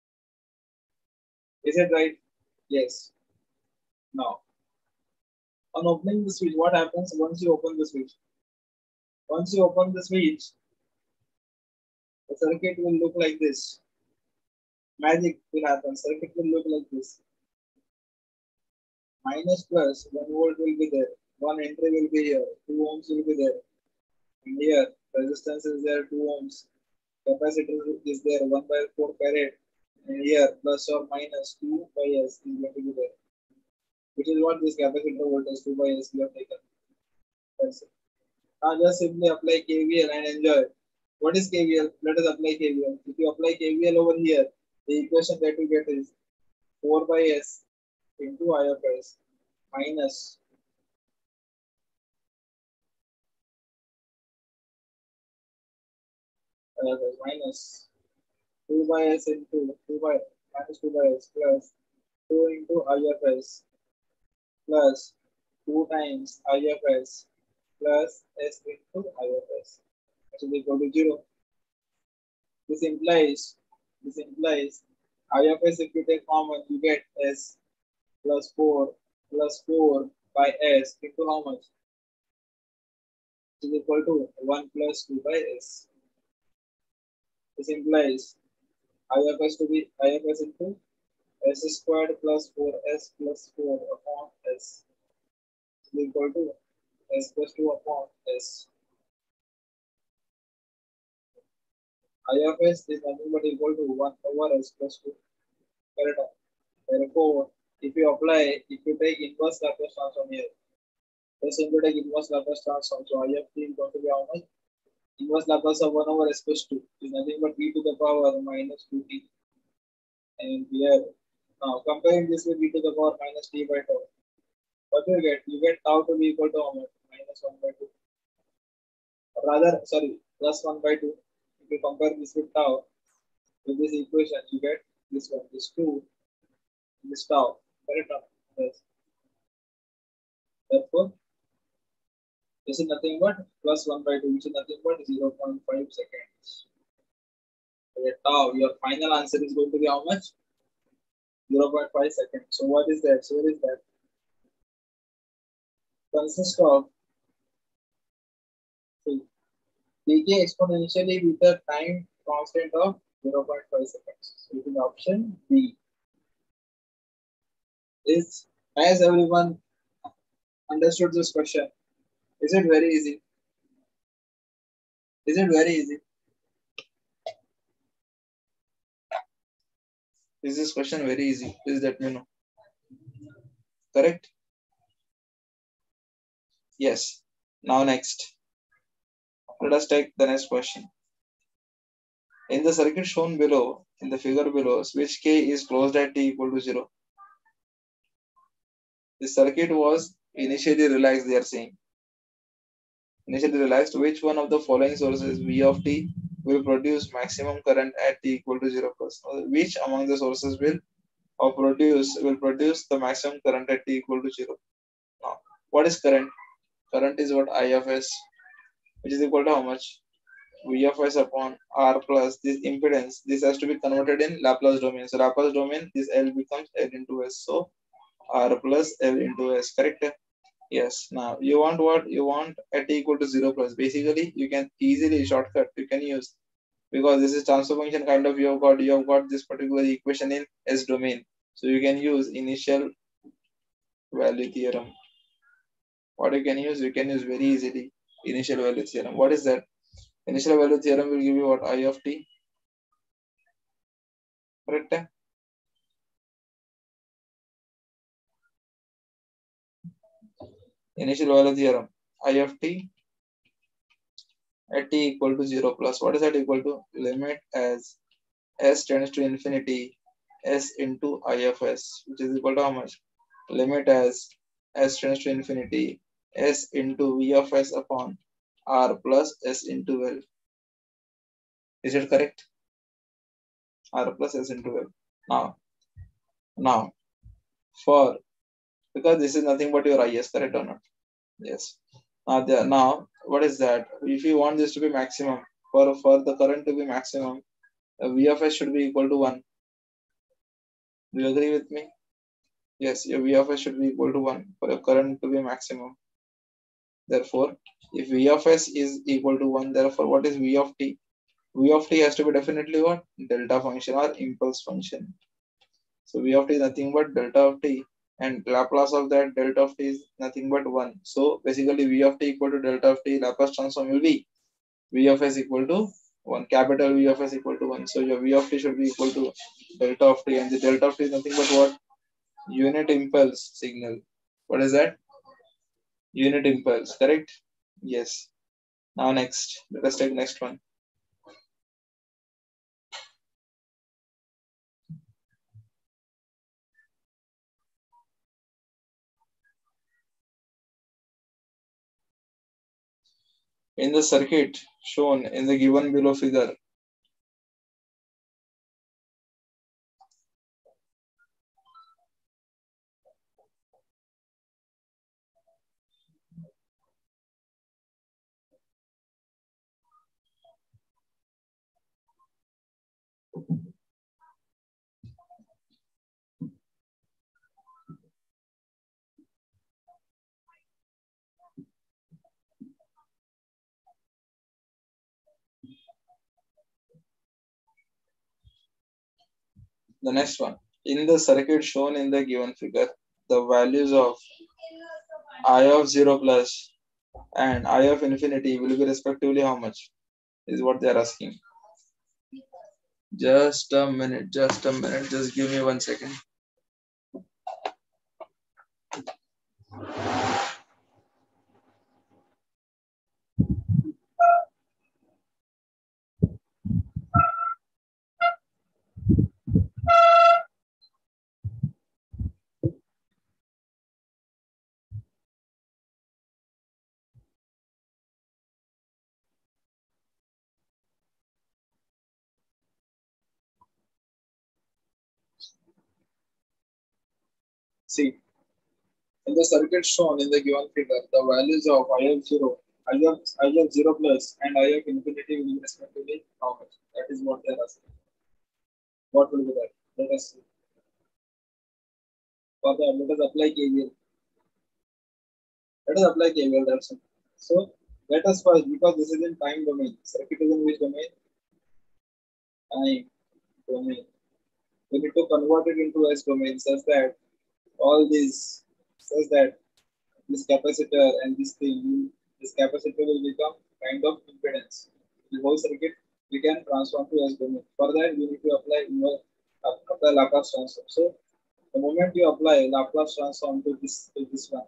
Is it right? Yes. Now, on opening the switch, what happens once you open the switch? Once you open the switch, the circuit will look like this. Magic will happen. Circuit will look like this. Minus plus one volt will be there. One entry will be here. Two ohms will be there. And here resistance is there. Two ohms. Capacitor is there. One by four farad. And here plus or minus two by s is going to be there. Which is what this capacitor voltage two by s we have taken. That's it. Now just simply apply K V L and enjoy. What is K V L? Let us apply K V L. If you apply K V L over here, the equation that you get is four by S into I of S minus uh, minus two by S into two by minus two by S plus two into I of S plus two times I of S plus S into I of S, which is equal to zero. This implies this implies I of S, if you take common, you get S plus four plus four by S into how much? Which is equal to one plus two by S. This implies I of S to be I of S into S squared plus four S plus four upon S is equal to S plus two upon S. I of S is nothing but equal to one over S plus two. Correct. Therefore, if you apply, if you take inverse Laplace transform here, just simply take inverse Laplace transform. So I of t is going to be how much? Inverse Laplace of one over S plus two is nothing but e to the power minus two t. And here, now comparing this with e to the power minus t by tau. What do you get? You get tau to be equal to how much? Minus one by two. Or rather, sorry, plus one by two. If you compare this with tau, with this equation, you get this one, this two, this tau. Correct? Yes. Therefore, this is nothing but plus one by two, which is nothing but zero point five seconds. So tau, your final answer is going to be how much? zero point five seconds. So what is that? So what is that? Consists of decay exponentially with a time constant of zero point five seconds. So it is option B. Is has everyone understood this question? Is it very easy? Is it very easy? Is this question very easy? Please let me know. Correct? Yes. Now next. Let us take the next question. In the circuit shown below, in the figure below, switch K is closed at t equal to zero. The circuit was initially relaxed, they are saying. Initially relaxed, which one of the following sources V of t will produce maximum current at t equal to zero plus? Which among the sources will or produce will produce the maximum current at t equal to zero? Now, what is current? Current is what I of S, which is equal to how much? V of S upon R plus this impedance. This has to be converted in Laplace domain. So Laplace domain, this L becomes L into S. So R plus L into S. Correct? Yes. Now you want what? You want at t equal to zero plus. Basically, you can easily shortcut. You can use because this is transfer function kind of. You have got you have got this particular equation in S domain. So you can use initial value theorem. What you can use? You can use very easily initial value theorem. What is that? Initial value theorem will give you what? I of t. Correct? Initial value theorem. I of t at t equal to zero plus. What is that equal to? Limit as s tends to infinity s into I of s, which is equal to how much? Limit as s tends to infinity s into v of s upon r plus s into L. Is it correct? R plus s into L. Now, now, for, because this is nothing but your I S, correct or not? Yes. Now, the, now, what is that? If you want this to be maximum, for, for the current to be maximum, v of s should be equal to one. Do you agree with me? Yes, your v of s should be equal to one for your current to be maximum. Therefore, if v of s is equal to one, therefore, what is v of t? V of t has to be definitely what? Delta function or impulse function. So v of t is nothing but delta of t, and Laplace of that delta of t is nothing but one. So basically v of t equal to delta of t, Laplace transform will be v of s equal to one, capital V of s equal to one. So your v of t should be equal to delta of t, and the delta of t is nothing but what? Unit impulse signal. What is that? Unit impulse, correct? Yes. Now next, let us take next one. In the circuit shown in the given below figure, the next one, in the circuit shown in the given figure, the values of I of zero plus and I of infinity will be respectively how much? Is what they are asking. Just a minute, just a minute, just give me one second. See, in the circuit shown in the given figure, the values of I of zero, I of, I of zero plus and I of infinity will be respectively how much? That is what they are asking. What will be that? Let us see. For that, let us apply K V L. Let us apply K V L. That's it. So let us first, because this is in time domain. Circuit is in which domain? Time domain. We need to convert it into S domain such that all these, such that this capacitor and this thing, this capacitor will become kind of impedance. The whole circuit we can transform to S domain. For that, we need to apply apply Laplace transform. So the moment you apply Laplace transform to this to this one,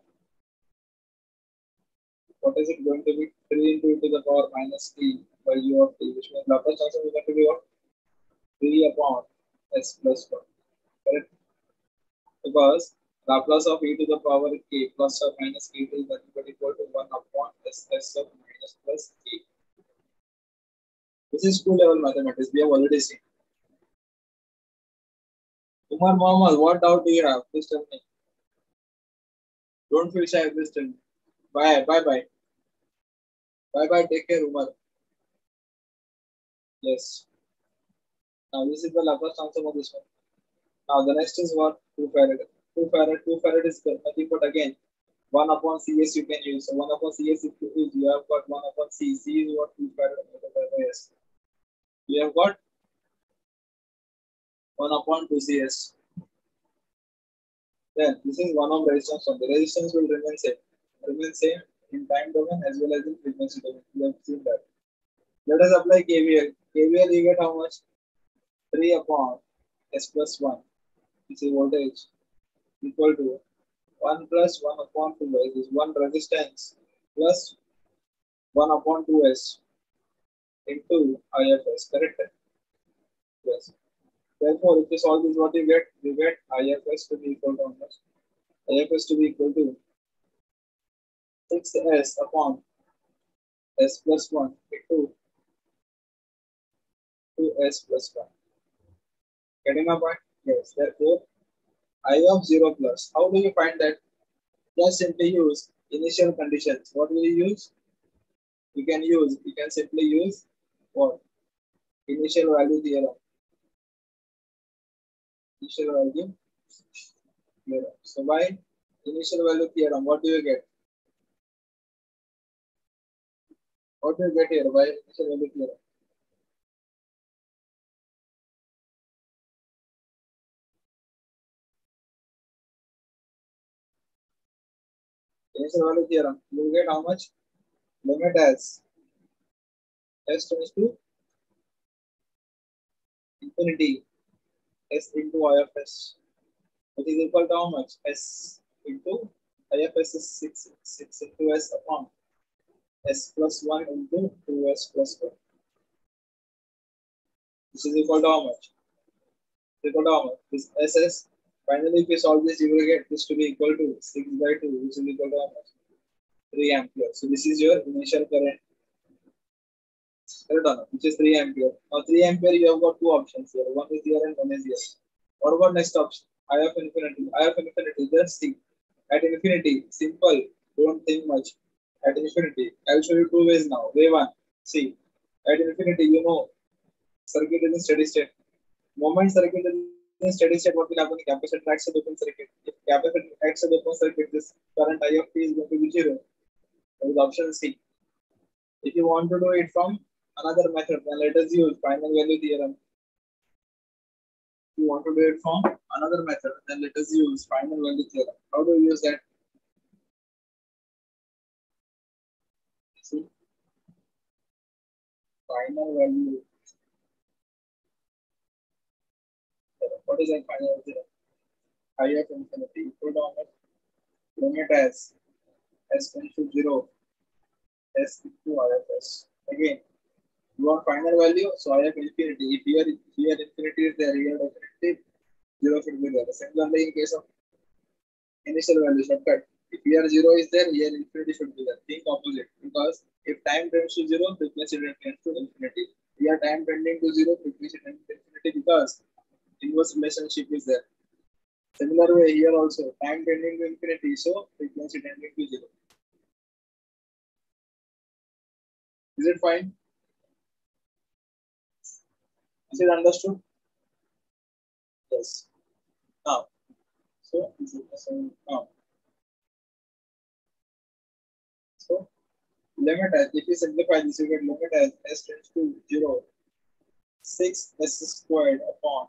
what is it going to be? three into e to the power minus t by u of t, which means Laplace transform is going to be what? three upon s plus one. Correct? Because Laplace of e to the power k plus or minus k is nothing but equal to one upon s s of minus plus k. This is two level mathematics. We have already seen. Umar Mohammed, what doubt do you have? Please tell me. Don't feel shy. Please tell me. Bye. Bye. Bye. Bye. Bye. Take care, Umar. Yes. Now this is the Laplace transform of this one. Now the next is what? two farad. two farad. two farad is nothing but again one upon C S you can use. So one upon C S if you use, you have got one upon C. C is what? two farad. Yes. You have got one upon two C S. Then this is one of resistance from the resistance will remain same. Remain same in time domain as well as in frequency domain. You have seen that. Let us apply K V L. K V L you get how much? three upon S plus one. This is voltage equal to one plus one upon two s is one resistance plus one upon two s into I F S, correct? Yes. Therefore, if you solve this, what you get? You get I F S to be equal to how much? I F S to be equal to six s upon s plus one into two s plus one. Getting my point? Yes. Therefore, I of zero plus. How do you find that? Just simply use initial conditions. What will you use? You can use, you can simply use what? Initial value theorem. Initial value theorem. So by initial value theorem, what do you get? What do you get here by initial value theorem? Initial value theorem, you get how much? Limit as s tends to infinity s into I of s, which is equal to how much? S into I of s is six, six into s upon s plus one into two s plus one. This is equal to how much? Equal to how much? This S S. Finally, if you solve this, you will get this to be equal to six by two, which is equal to how much? three ampere. So this is your initial current. Correct or not? Which is three ampere. Now three ampere, you have got two options here. One is here and one is here. What about next option? I of infinity. I of infinity. Just see. At infinity, simple. Don't think much. At infinity, I'll show you two ways now. Way one. See. At infinity, you know, circuit is in steady state. Moment circuit is in steady state, what will happen? Capacitor acts as open circuit. If capacitor acts as open circuit, this current I of t is going to be zero. That is option C. If you want to do it from another method, then let us use final value theorem. If you want to do it from another method, then let us use final value theorem. How do you use that? See, final value. What is that final value theorem? I of infinity equal to how much? Limit as s tends to zero, s into I of s. Again, you want final value, so I have infinity. If here, here infinity is there, here definitely zero should be there. Similarly, in case of initial value shortcut, if here zero is there, here infinity should be there. Think opposite, because if time tends to zero, frequency tends to infinity. Here time tending to zero, frequency tends to infinity, because inverse relationship is there. Similar way here also, time tending to infinity, so frequency tending to zero. Is it fine? Is it understood? Yes. Now, so is it so now? So limit as, if you simplify this, you get limit as s tends to zero, six s squared upon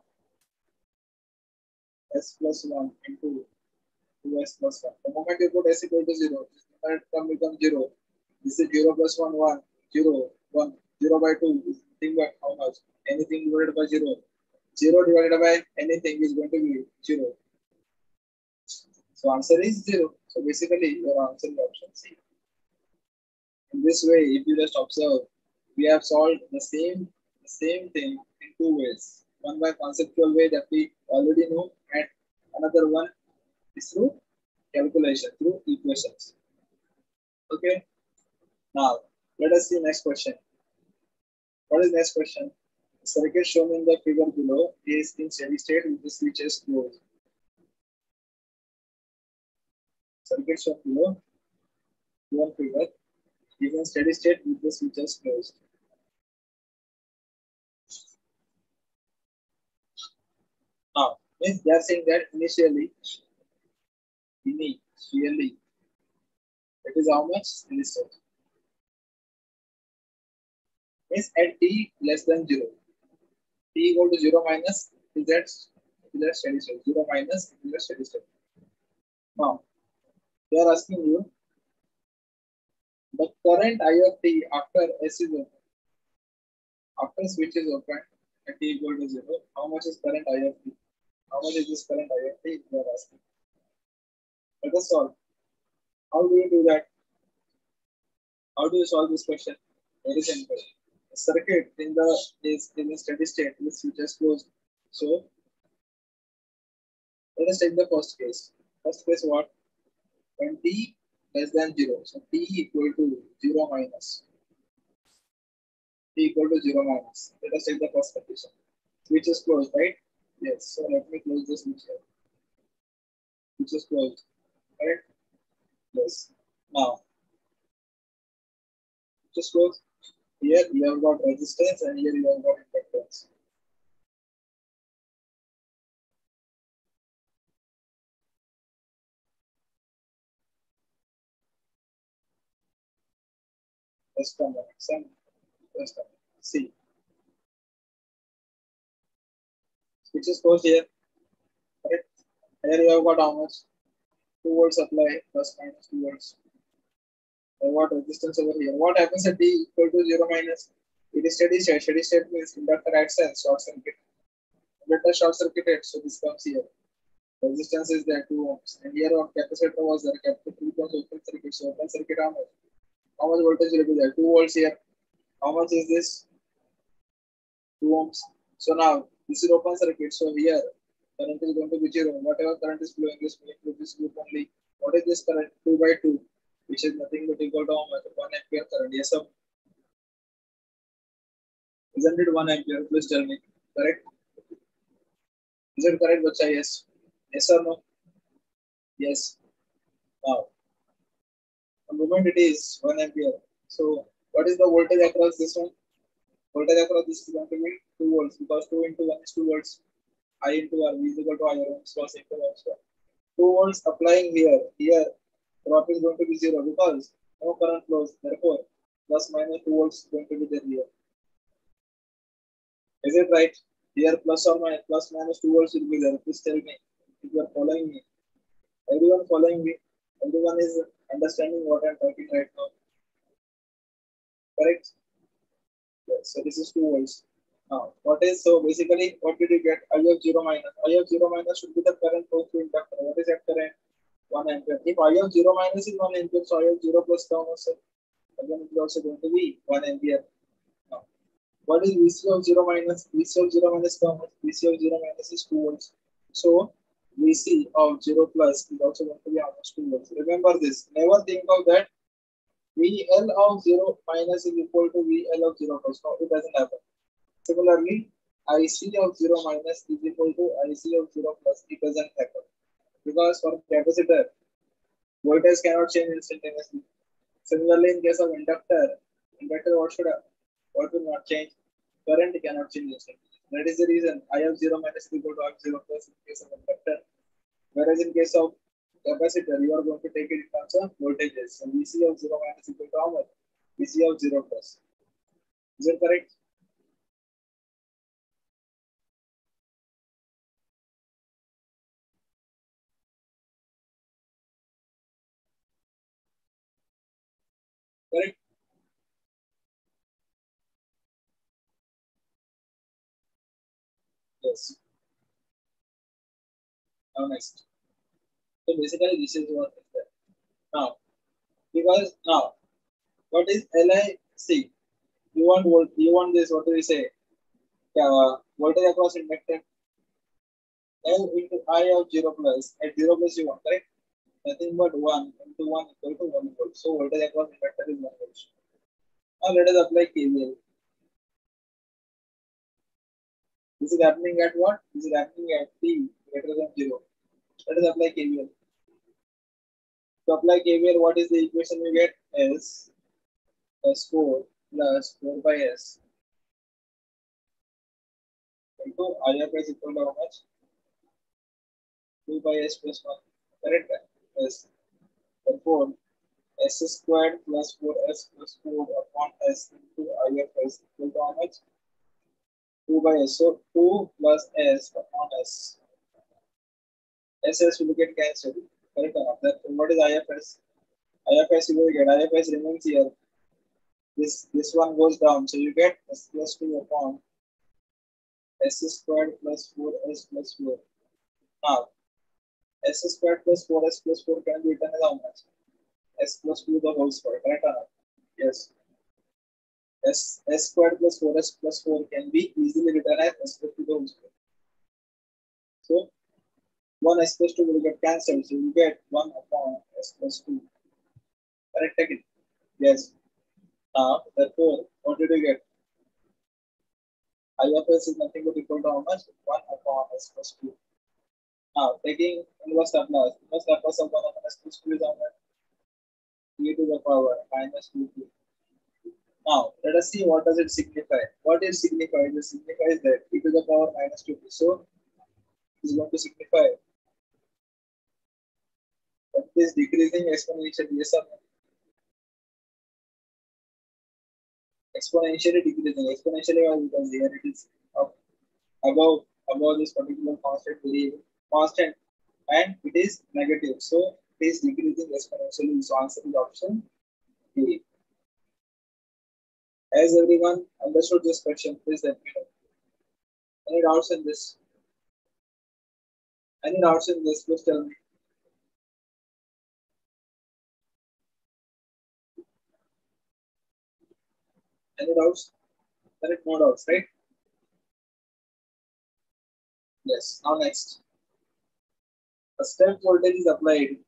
s plus one into two s plus one. The moment you put s equal to zero, this term becomes zero. This is zero plus one, one, zero, one, zero by two is nothing but how much? Anything divided by zero. Zero divided by anything is going to be zero. So answer is zero. So basically your answer is option C. In this way, if you just observe, we have solved the same the same thing in two ways. One by conceptual way that we already know, and another one is through calculation, through equations. Okay. Now let us see next question. What is next question? The circuit shown in the figure below is in steady state with the switches closed. Circuit shown below, one figure, is in steady state with the switches closed. Now, means they are saying that initially, initially, it is how much steady state. Means at t less than zero. T equal to zero minus is that is that steady state. Zero minus is that steady state. Now, they are asking you the current I of t after S is open, after switch is open at t equal to zero. How much is current I of t? How much is this current I of t? They are asking. Let us solve. How do you do that? How do you solve this question? Very simple. The circuit in the is in a steady state, the switch is closed. So let us take the first case. First case what? When t less than zero. So t equal to zero minus. T equal to zero minus. Let us take the first condition. Switch is closed, right? Yes. So let me close the switch here. Switch is closed. Right? Yes. Now, switch is closed. Here you have got resistance and here you have got inductance. First come on. First come. See. Switch is closed here. Right? Here you have got how much? two volts supply plus minus two volts. And what resistance over here? What happens at t equal to zero minus? It is steady state. Steady state means inductor acts as short circuit. Inductor short circuited, so this comes here. Resistance is there two ohms. And here our capacitor was there. Capacitor two becomes open circuit. So open circuit how much? How much voltage will be there? two volts here. How much is this? two ohms. So now this is open circuit. So here current is going to be zero. Whatever current is flowing is flowing through this loop only. What is this current? two by two, which is nothing but equal to how much? one ampere current. Yes, sir. Isn't it one ampere? Please tell me. Correct? Is it correct, Bacha? Yes. Yes or no? Yes. Now, the moment it is one ampere. So, what is the voltage across this one? Voltage across this is going to be two volts because two into one is two volts. I into R, V is equal to I ohms plus into ohms. two volts applying here. Here, drop is going to be zero because no current flows. Therefore, plus minus two volts is going to be there here. Is it right? Here, plus or minus, plus minus two volts will be there. Please tell me if you are following me. Everyone following me. Everyone is understanding what I am talking right now. Correct? Yes. So this is two volts. Now, what is so basically what did you get? I of zero minus. I of zero minus should be the current flow through inductor. What is that current? one ampere. If I of zero minus is one ampere, so I of zero plus term also, again it is also going to be one ampere. Now, what is V C of zero minus? V C of zero minus term? V C of zero minus is two volts. So V C of zero plus is also going to be almost two volts. Remember this. Never think of that V L of zero minus is equal to V L of zero plus. No, it doesn't happen. Similarly, I C of zero minus is equal to I C of zero plus. It doesn't happen. Because for capacitor, voltage cannot change instantaneously. Similarly, in case of inductor, inductor what should have, what will not change? Current cannot change instantaneously. That is the reason I of zero minus is equal to I of zero plus in case of inductor. Whereas in case of capacitor, you are going to take it in terms of voltages. So V C of zero minus is equal to how much? V C of zero plus. Is it correct? Correct? Yes. Now next. So basically this is what is there. Now, because now, what is L I C? You want volt, you want this, what do we say? Uh, voltage across inductor. L into I of zero plus. At zero plus you want, correct? Nothing but one into one equal to one volt. So voltage across inductor is one volt. Now let us apply K V L. This is happening at what? This is happening at t greater than zero. Let us apply K V L. To apply K V L, what is the equation we get? S plus four plus four by S into I of S equal to how much? two by S plus one. Correct? Yes. Therefore, S squared plus four S plus four upon S into I of S equal to how much? two by S. So two plus S upon S. S S will get cancelled. Correct? Therefore, what is I of S? I of S you will get. I of S remains here. This this one goes down. So you get S plus two upon S squared plus four S plus four. Now, S squared plus four s plus four can be written as how much? S plus two the whole square, correct or not? Yes. S, S squared plus four s plus four can be easily written as S plus two the whole square. So, one s plus two will get cancelled, so you get one upon s plus two. Correct again? Yes. Now, therefore, what did you get? I of s is nothing but equal to how much? one upon s plus two. Now, taking inverse Laplace, inverse Laplace of one upon s plus two is how much? e to the power minus two t. Now, let us see what does it signify. What it signifies? It signifies that e to the power minus two t. So, it is going to signify that it is decreasing exponentially. Yes or no? Exponentially decreasing. Exponentially, because here it is up above above this particular constant variable constant, and it is negative. So, it is decreasing exponentially. So, answer is option A. Has everyone understood this question? Please let me know. Any doubts in this? Any doubts in this? Please tell me. Any doubts? Correct, no doubts, right? Yes. Now next, a step voltage is applied.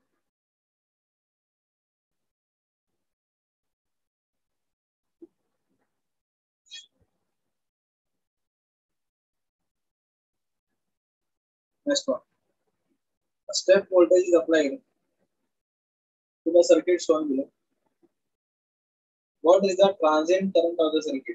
Next one, a step voltage is applied to the circuit shown below. What is the transient current of the circuit?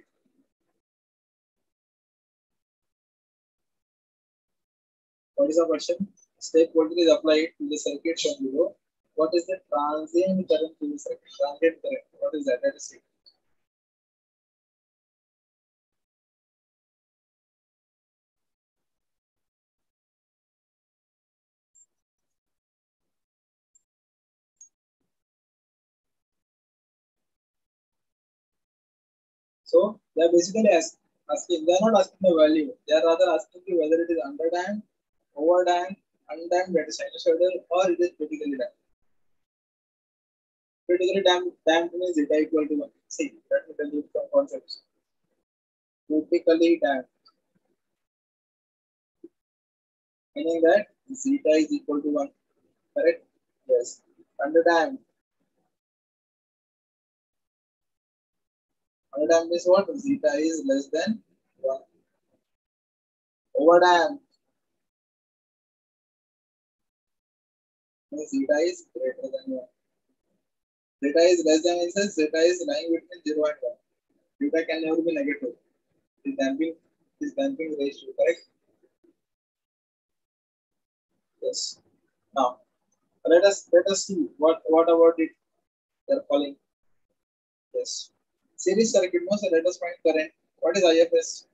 What is the question? Step voltage is applied to the circuit shown below. What is the transient current to the circuit? Transient current. What is that? Let us see. So they are basically ask, asking, they are not asking the value, they are rather asking you whether it is underdamped, overdamped, undamped, that is sinusoidal, or it is critically damped. Critically damped, damped means zeta equal to one. See, let me tell you some concepts. Critically damped, meaning that zeta is equal to one. Correct? Yes. Underdamped. Underdamped is what? Zeta is less than one. Overdamped means zeta is greater than one. Zeta is less than one says zeta is lying between zero and one. Zeta can never be negative. The damping is damping ratio, correct? Yes. Now let us let us see what what about it they're calling. Yes. Series circuit, no, so let us find current. What is I F S?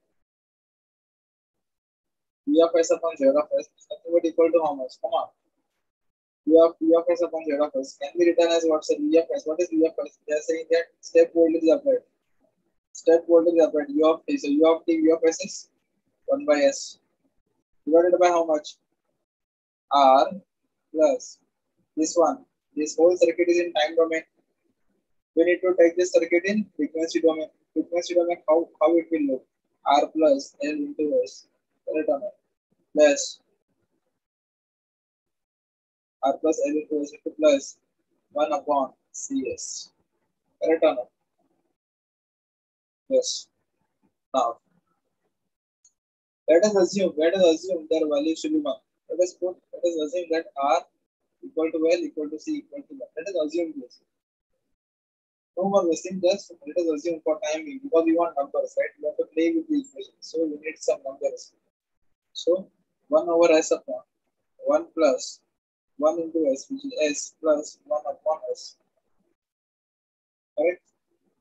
V of S upon Z of S is nothing but equal to how much? Come on. V of V of S upon Z of S can be written as what? So V of S. What is V of S? They are saying that step voltage is applied. Step voltage is applied. U of T. So U of T, V of S is one by S. Divided by how much? R plus this one. This whole circuit is in time domain. We need to take this circuit in frequency domain. Frequency domain, how, how it will look? R plus L into S. Correct or not? Plus R plus L into S into plus one upon C S. Correct or not? Yes. Now, let us assume, let us assume their value should be one. Let us put, let us assume that R equal to L equal to C equal to one. Let us assume this. No more wasting, just let us assume for time being, because we want numbers, right? We have to play with the equation, so we need some numbers. So one over S upon one plus one into S, which is S plus one upon S. Correct?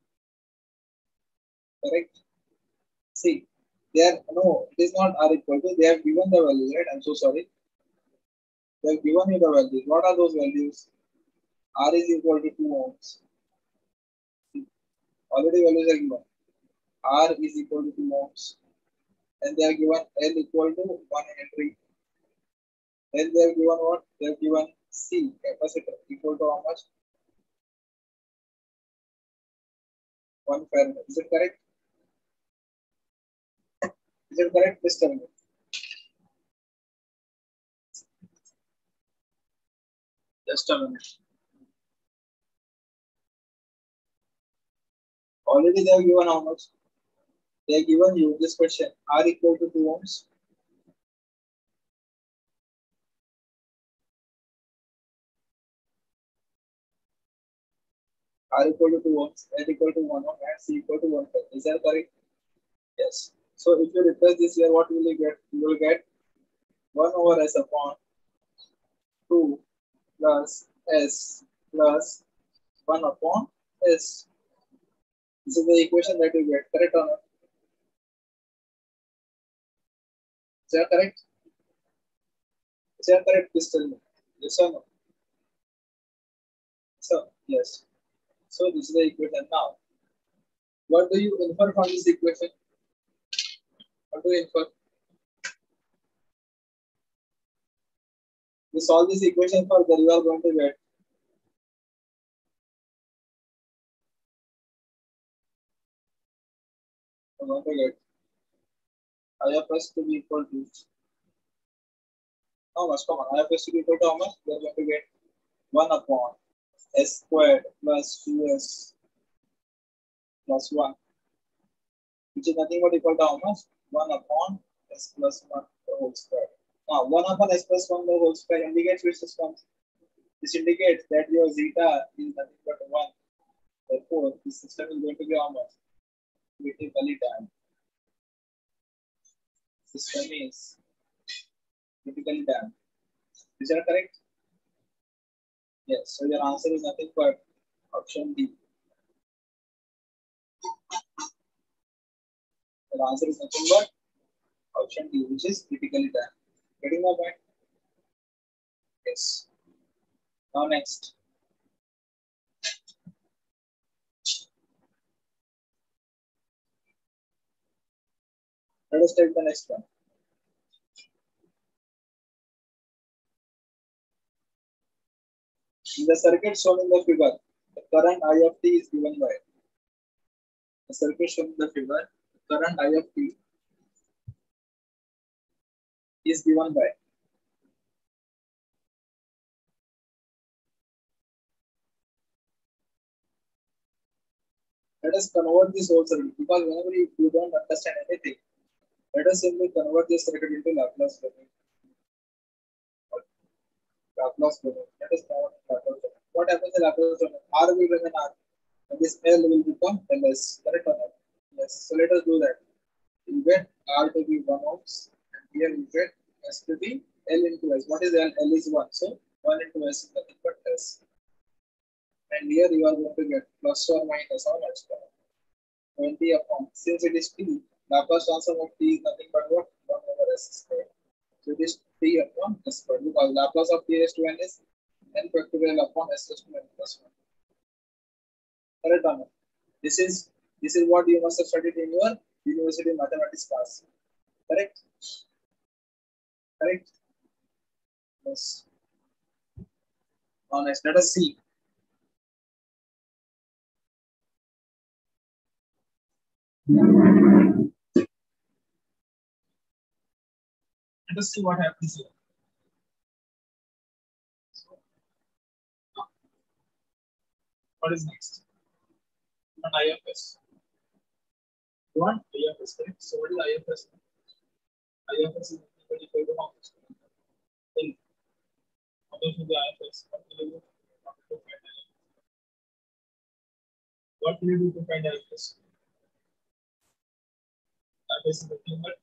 Correct? See, they are, no, it is not R equal to, they have given the values, right? I'm so sorry. They have given you the values. What are those values? R is equal to two ohms. See, already values are given. R is equal to two ohms. And they are given L equal to one Henry. Then they have given what? They have given C capacitor equal to how much? one Faraday. Is it correct? Is it correct? Please tell me. Just a minute. Already they have given how much? They have given you this question. R equal to two ohms. R equal to two ohms, L equal to one ohm, and C equal to one Faraday. Is that correct? Yes. So if you replace this here, what will you get? You will get one over S upon two plus S plus one upon S. This is the equation that you get. Correct or not? Is that correct? Is that correct? Please tell me. Yes or no? So, yes. So, this is the equation. Now, what do you infer from this equation? What do you infer? We solve this equation further, you are going to get you are going to get I of S to be equal to how much? Come on, I of S to be equal to how much? We are going to get one upon S squared plus two S plus one, which is nothing but equal to how much? one upon S plus one the whole square. Now, one upon S plus one the whole square indicates which response? This indicates that your zeta is nothing but one. Therefore, this system is going to be how much? Critically damped. System is critically damped. Is that correct? Yes. So your answer is nothing but option D. The answer is nothing but option D, which is critically damped. Getting my point? Yes. Now next. Let us take the next one. In the circuit shown in the figure, the current I of T is given by the circuit shown in the figure, the current I of T is given by let us convert this whole circuit because whenever you, you don't understand anything, let us simply convert this circuit into Laplace domain. Laplace domain. Let us convert Laplace domain. What happens in Laplace domain? R will remain R, and this L will become Ls. Correct or not? Yes. So let us do that. You get R to be one ohms, and here you get S to be L into S. What is L? L is one. So one into S is nothing but S. And here you are going to get plus or minus how much? twenty upon. Since it is T, Laplace transform of T is nothing but what? one over S squared. So it is T upon S squared because Laplace of T raised to N is N factorial upon S raised to N plus one. Correct or not? This is this is what you must have studied in your university mathematics class. Correct? Correct? Yes. Now next, let us see. Let us see what happens here. So, what is next? What I of S? You want I of S, correct? So what is I of S? I of S is equal to how much? Then how much will be I of S? What will you do? What will you do to find I of S? That is nothing but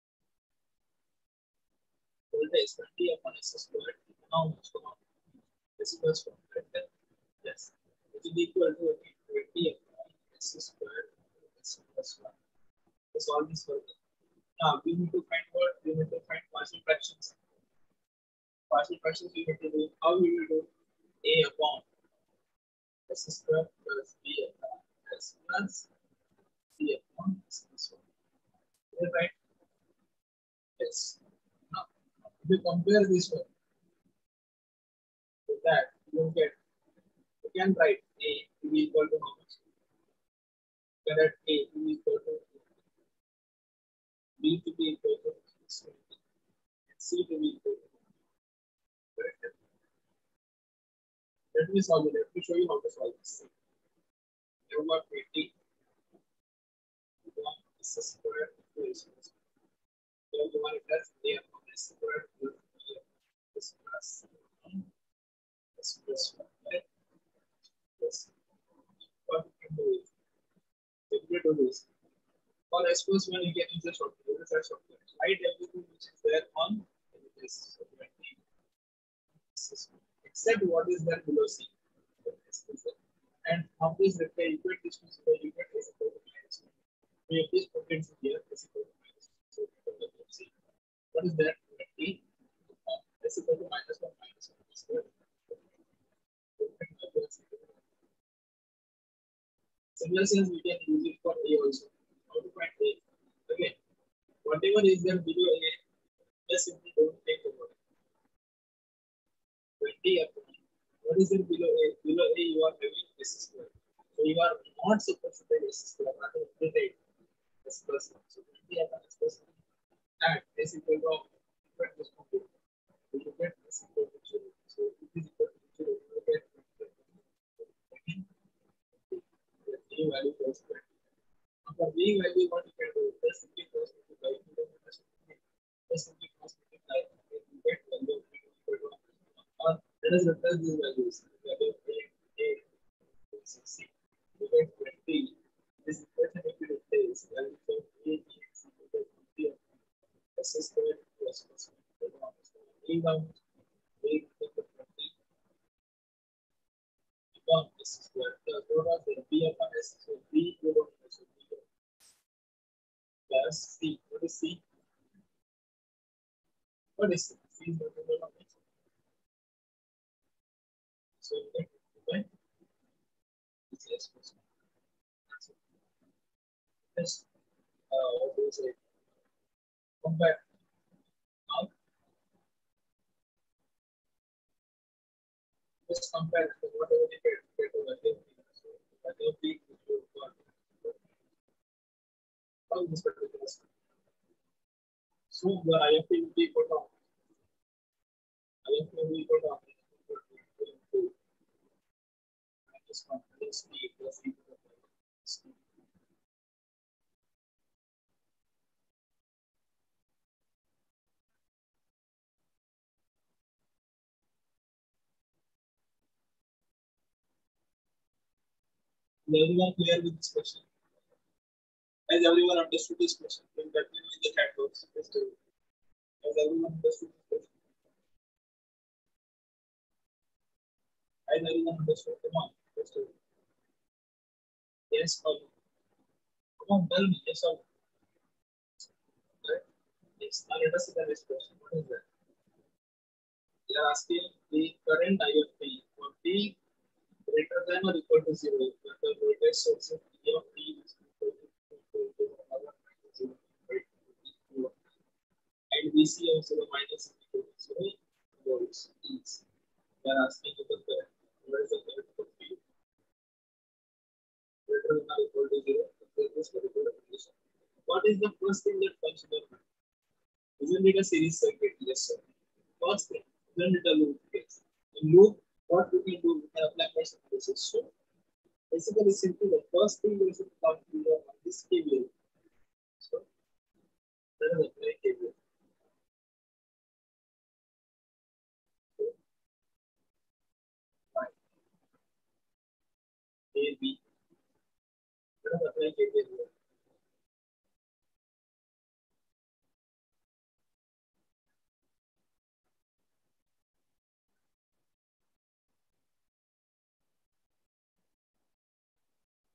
voltage twenty upon S squared. How much? This equals one, right? Yes. It is equal to twenty upon s squared s plus one. So solve this further. Now we need to find what? We need to find partial fractions. Partial fractions we need to do. How we will do? A upon s squared plus b upon s plus c upon s plus one. Is that right? Yes. Now, if you compare this one with that, you will get, you can write A to be equal to how much? You can write A to be equal to B to be equal to twenty and C to be equal to correct. Let me solve it. Let me show you how to solve this. You got twenty s squared plus you have one plus A upon s squared plus B s plus s plus one. Right? Yes. What you can do is, if you do this, for s plus one, you can use the shortcut. Use the shortcut. Write everything which is there on this except what is there below C. And how this reply equate this to zero, equate is equal to minus one. We have this potential here is equal to minus one. So let's see. What is that? twenty is equal to minus one minus one. Similar sense we can use it for A also. How to find A? Again, whatever is there below A, just simply don't take the word. twenty upon what is there below A? Below A you are having S square. So you are not supposed to take S square, rather you take S plus one. So twenty upon S plus one and S equal to equal to zero. So you get S equal to zero. So it is equal to zero. You get the value plus twenty. For B value, what you can do? Just simply cross multiply. Just simply cross multiply. You get value of B equal to or let us replace these values. Value of A, A, C. You get twenty. This equation if you replace value of A, B, and C, you get twenty of S squared plus plus one. A down, A equal to twenty upon S squared. The total is B upon S, so B equal to S plus C. What is C? What is C? C is multiple of H. So you get right? It's S plus one. That's it. Yes. Uh, what do you say? Compare. Now, just compare to whatever you get, get to value of B. So value of B is equal to one. How is this particular stuff? So the I F P will be equal to I F P will be equal to minus one plus B plus E to the power. Is everyone clear with this question? Has everyone understood this question? Then that will be the chat box. Has everyone understood this question? Has everyone understood? Come on, let's do it. Yes or no? Come on, tell me, yes or no? Right? Yes. Now let us see the next question. What is that? They are asking the current I F P for T greater than or equal to zero. When the voltage source of T of T is equal to zero and V C of zero minus equal to zero volts is. They are asking you the current. What is the current for T? Greater than or equal to zero. This particular condition. What is the first thing that comes to your mind? Isn't it a series circuit? Yes, sir. First thing, isn't it a loop case? In loop, what we can do, we can apply mesh analysis. So, basically, simply the first thing we should come to your this K V L. So, let us apply K V L. So, fine. A, B. Let us apply K V L.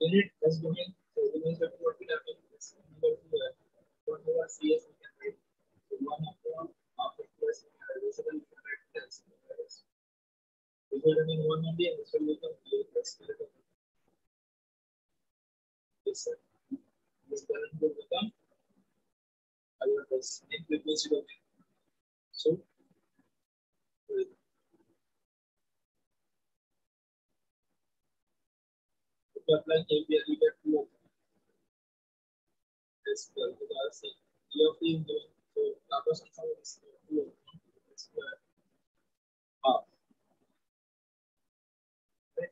unit S domain. So domain is what we have in this whatever C S we can write. So one upon after plus we can write this and we can write this. This will remain one only and this will become A plus this this current will become I will plus in frequency domain. So if you apply K P I, we get two as well because E of T is given. So Laplace transform is two square half. Right?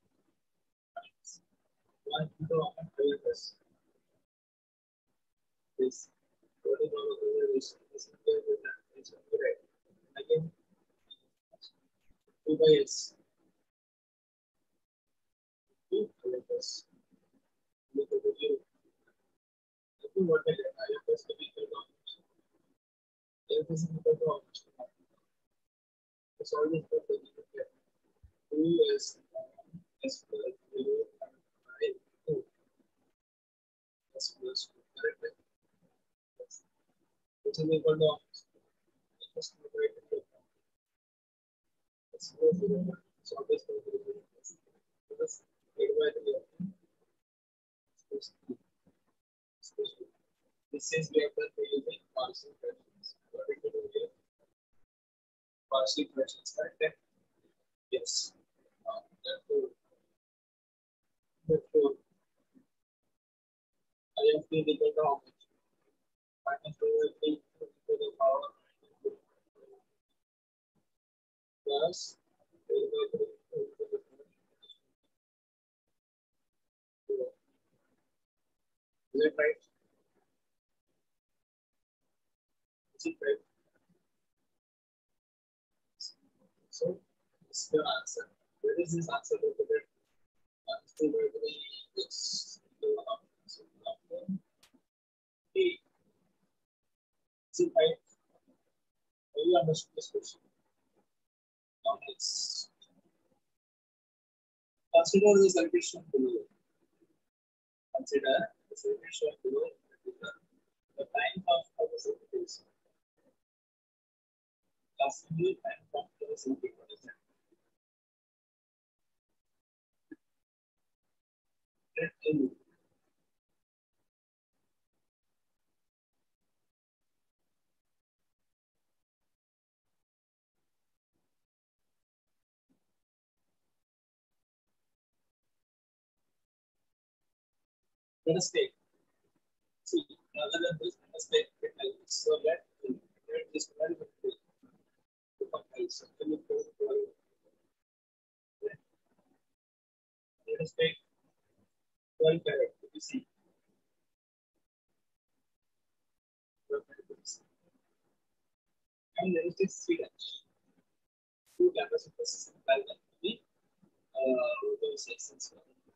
One into one higher plus this. What is all of the relation? This is there with that. It's right. Again, two by S. Two higher plus. Look at the zero. What I get? Higher plus to be equal to how much? F is equal to how much? It's always equal to two S S plus zero by two. S plus two. Correct? Which is equal to how much? S by two. S plus zero. It's always equal to zero. Plus eight by three. This is we have done by using partial fractions. What we do here? Partial fractions, correct? Yes. Uh, therefore, therefore, I have to equal to how much? Minus two by three to the power plus eight by three to the power. Is it right? Is it right? So, this is the answer. Where is this answer located? Two by three is two half. So, eight. Is it right? Have you understood this question? Now, let's consider the circuit shown below. Consider the circuit shown below. The time of the circuit is classically time from the circuit. What is that? Let me let us take. See, rather than this, let us take it like this. So let let this one become else. So let us take twelve carat. You see, twelve carat. And let us take three dash. Two capacitors in parallel to the uh, those sections.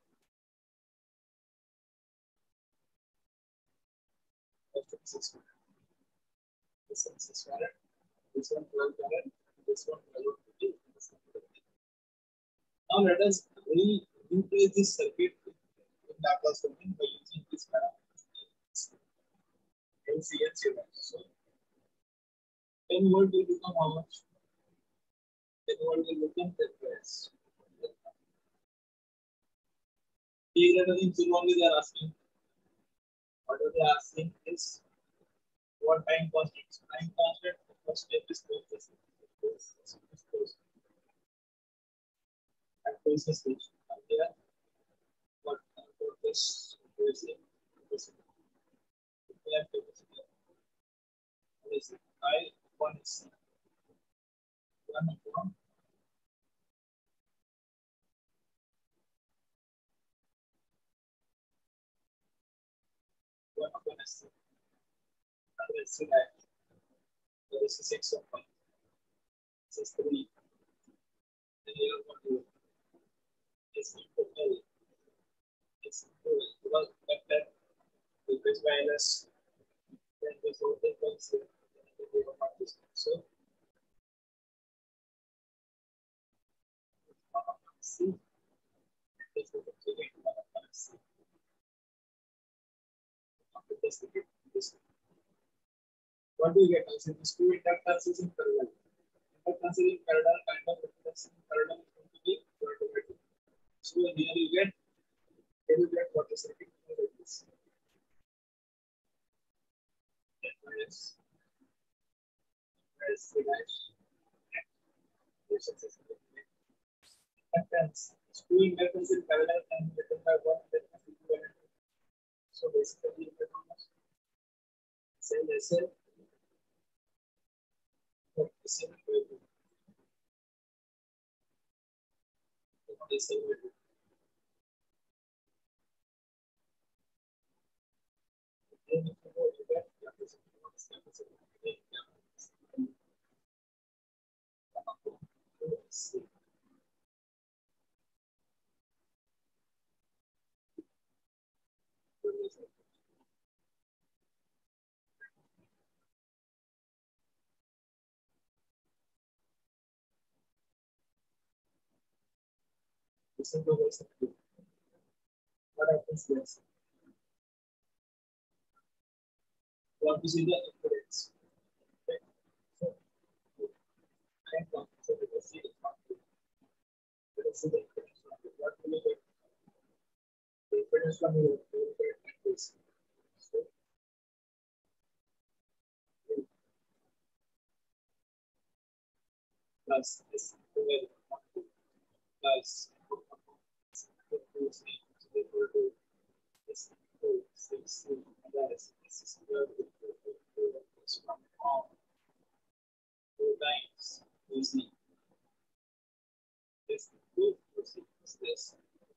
This one six carat, this one twelve carat, this one twelve fifty. Now let us re replace this circuit in Laplace domain by using this parameter L C and C. So ten volt will become how much? ten volt will become ten volts. Here again, only they are asking. What are they asking is what time constant? Time constant. The first step is close. And close the switch. And here, what this is this. I one is one upon one upon S. And let's see that there is a six of one. This is three. And here what do is equal to L. It's equal because vector with this minus then this whole thing comes here. So C this is the This circuit, this circuit. What do you get? Also, these two inductances in parallel. Inductances in parallel, kind of inductance in parallel is going to be automatic. So here you get, here you get what the circuit is like this. Minus, minus three dash. Inductance. Two inductances in parallel and written by one inductance equivalent. So basically, you get cell S L. The same equation. The same equation. Then if you go to that, listen to this. What happens next? You want to see the impedance. Okay. So, I am going to let us see the conflict. Let us see the impedance conflict. What will you get? The impedance from here, you will get like this. So, plus this plus this equal to this equal six, and that is this is equal to this one all two times you see this equal to is this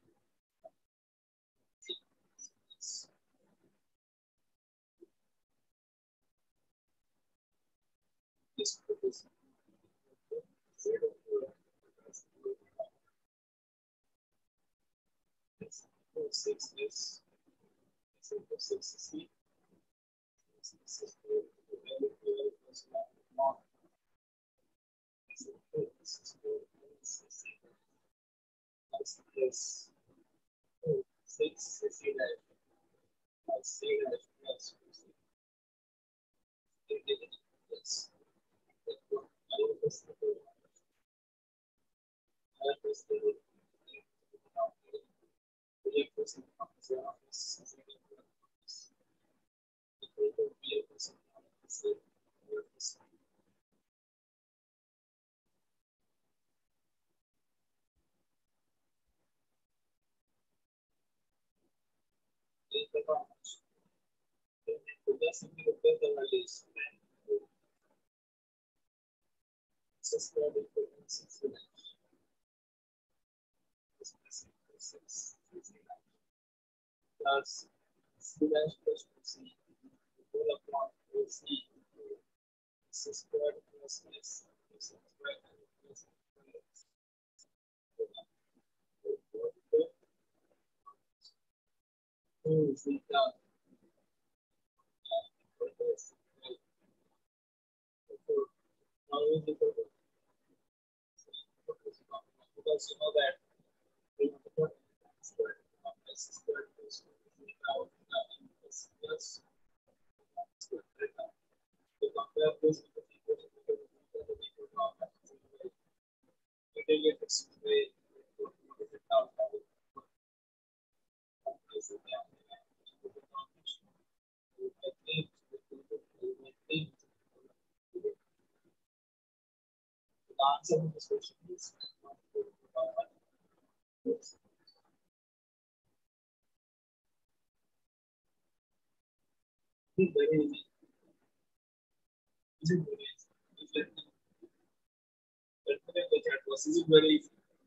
this this zero this equal six is this equal six C this is equal to value plus one this equal this is equal to six plus this six C dash plus C dash plus this simply replace the values x squared equal to six plus c dash plus two c whole upon four c x squared plus s plus squared plus two zeta now is equal to because you know that we want to put squared s squared plus now plus plus squared to compare this with the equation because the equation of it will get its way to it down the answer to this question is very easy. Is it very easy? Let me let me know in the chat box. Is it very easy?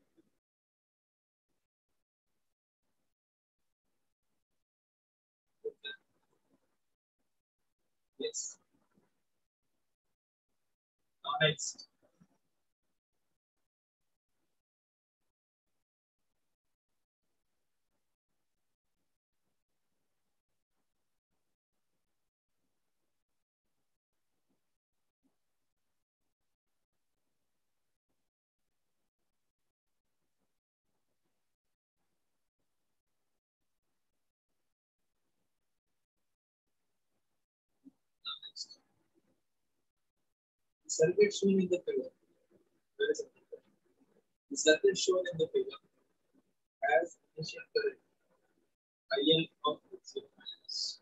Yes. Now next. circuit shown in the figure. Very simple. The circuit shown in the figure has initial current I L of zero minus.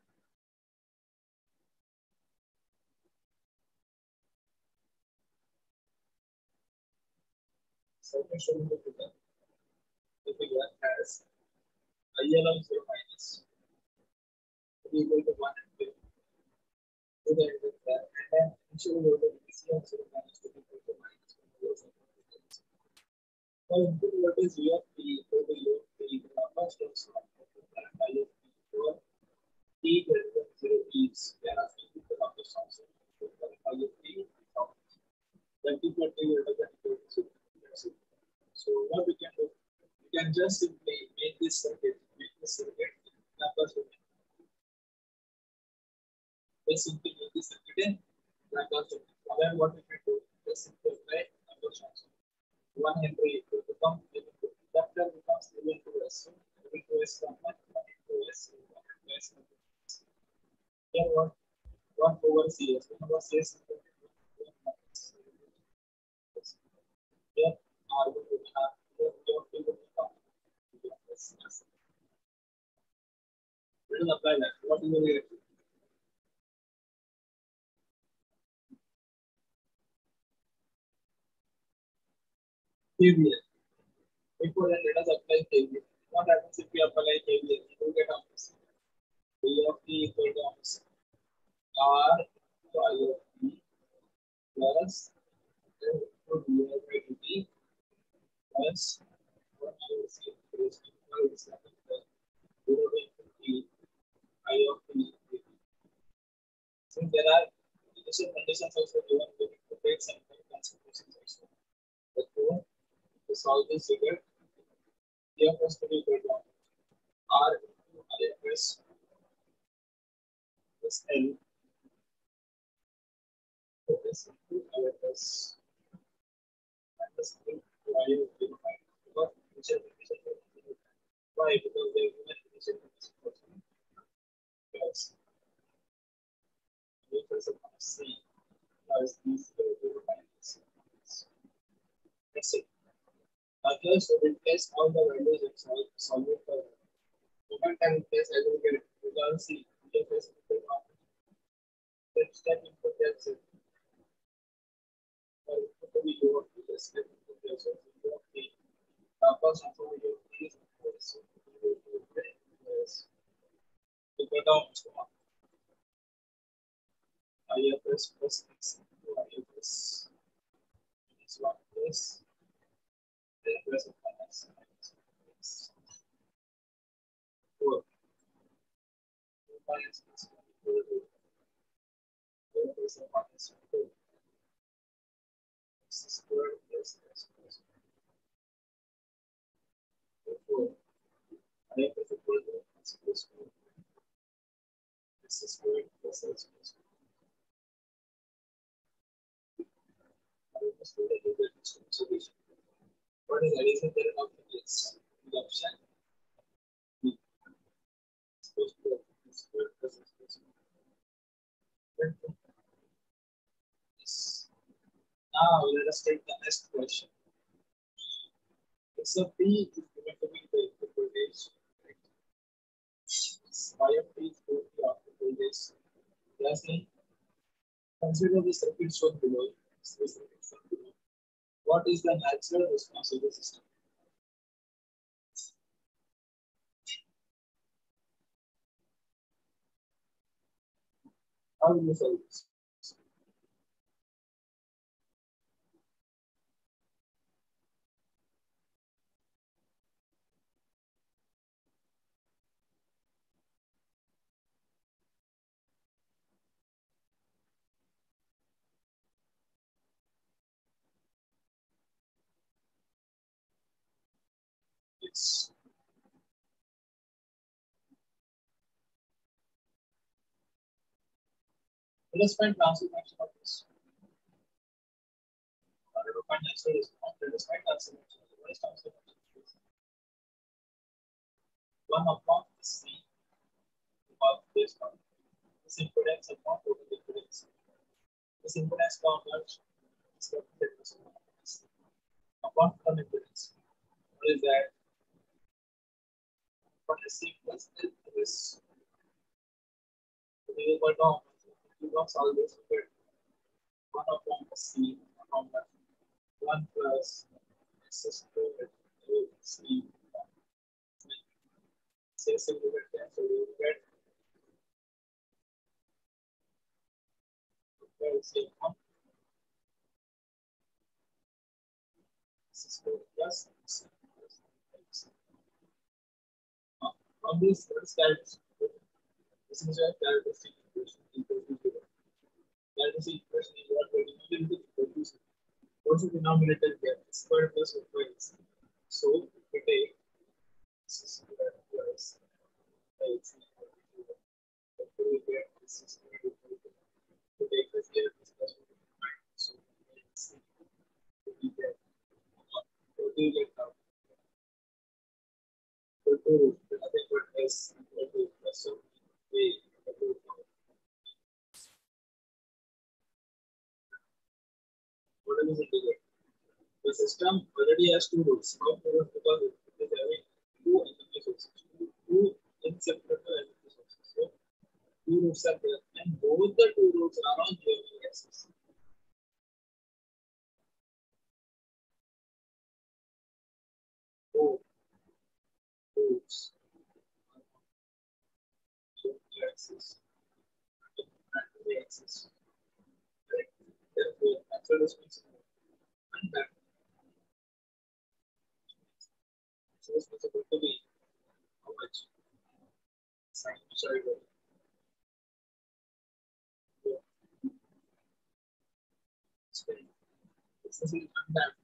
Circuit shown in the figure. The figure has I L of zero minus equal to one ampere. To the end of that, and then initial voltage V C of zero minus to equal to minus one volts. For input voltage V of T equal to U of T, the Laplace transform of the current I of T for T greater than zero is. We are asking you the Laplace transform of the current I of T when T for T greater than equal to zero. So what we can do, we can just simply make this circuit, make this circuit Laplace domain. Just simply make this circuit in Laplace domain. Then what we can do, just simply apply Laplace transform. One Henry equal to come that term becomes L into S. So L into S from one, one into S, one into S. Here what one over C S. One over C S. Here R will become here your T will become S. We will apply that. What is the reaction? K V L. Before then, let us apply K V L. What happens if we apply K V L? We will get opposite. V of T equal to opposite. R to I of T plus L to D I by dt plus one over C raised to five is nothing but zero to infinity I of T dt. Since there are initial conditions also given, we need to take some considerations also. Therefore, to solve this figure, T of S to be equal to R into I of S plus L to S into I of S minus L to I of T because initial condition is why? Because they are given initial condition also. Yes. Equals to C plus these zero minus. That's it. Now just replace all the values and solve solve it for moment and replace I will get result C. Just step input that's it. Or it will be U of T. Just step input that's it. U of T. Laplace transform U of T is equals to yes. To go down to I of S plus X into I of S. This one plus then plus minus minus four. Minus plus one equal to then plus minus four. X squared plus x plus four. I of S equal to x plus four. X squared plus x plus four. I of S equal to this solution. What is addition there of the x? The option B. X plus four. X squared plus x plus four. Yes. Now let us take the next question. So P is given to be the input voltage. Y of T is going to be output voltage. Lastly, consider the circuit shown below. The circuit shown below. What is the natural response of the system? How will you solve this? Yes. Let us find transfer function of this. In order to find natural response, let us find transfer function. What is transfer function? One upon C of this one. This impedance upon total impedance. The synchronous converge is apart from impedance. What is that? What is sequence is we were down. We don't solve this, but one of them is C, one of them one plus S squared C. Say simple that so you get C one squared plus C. On this first characteristic, this is a characteristic equation equal to zero. Characteristic equation is what we are going to produce. What's the denominator here? Square plus one is. So we take this square plus x equal to zero. So we get this square equal to we take this here this plus one minus. So we get so we get now. So two nothing but s equal to plus so a equal to what is it integrate? The system already has two roots. How two roots because it is having two energy sources, two, two inseparable energy sources. So two roots are there, and both the two roots are on the axis. Both roots on the axis and the axis. Right? Therefore, after this means and back. So this is supposed to be how much? Sinusoidal. This is undamped.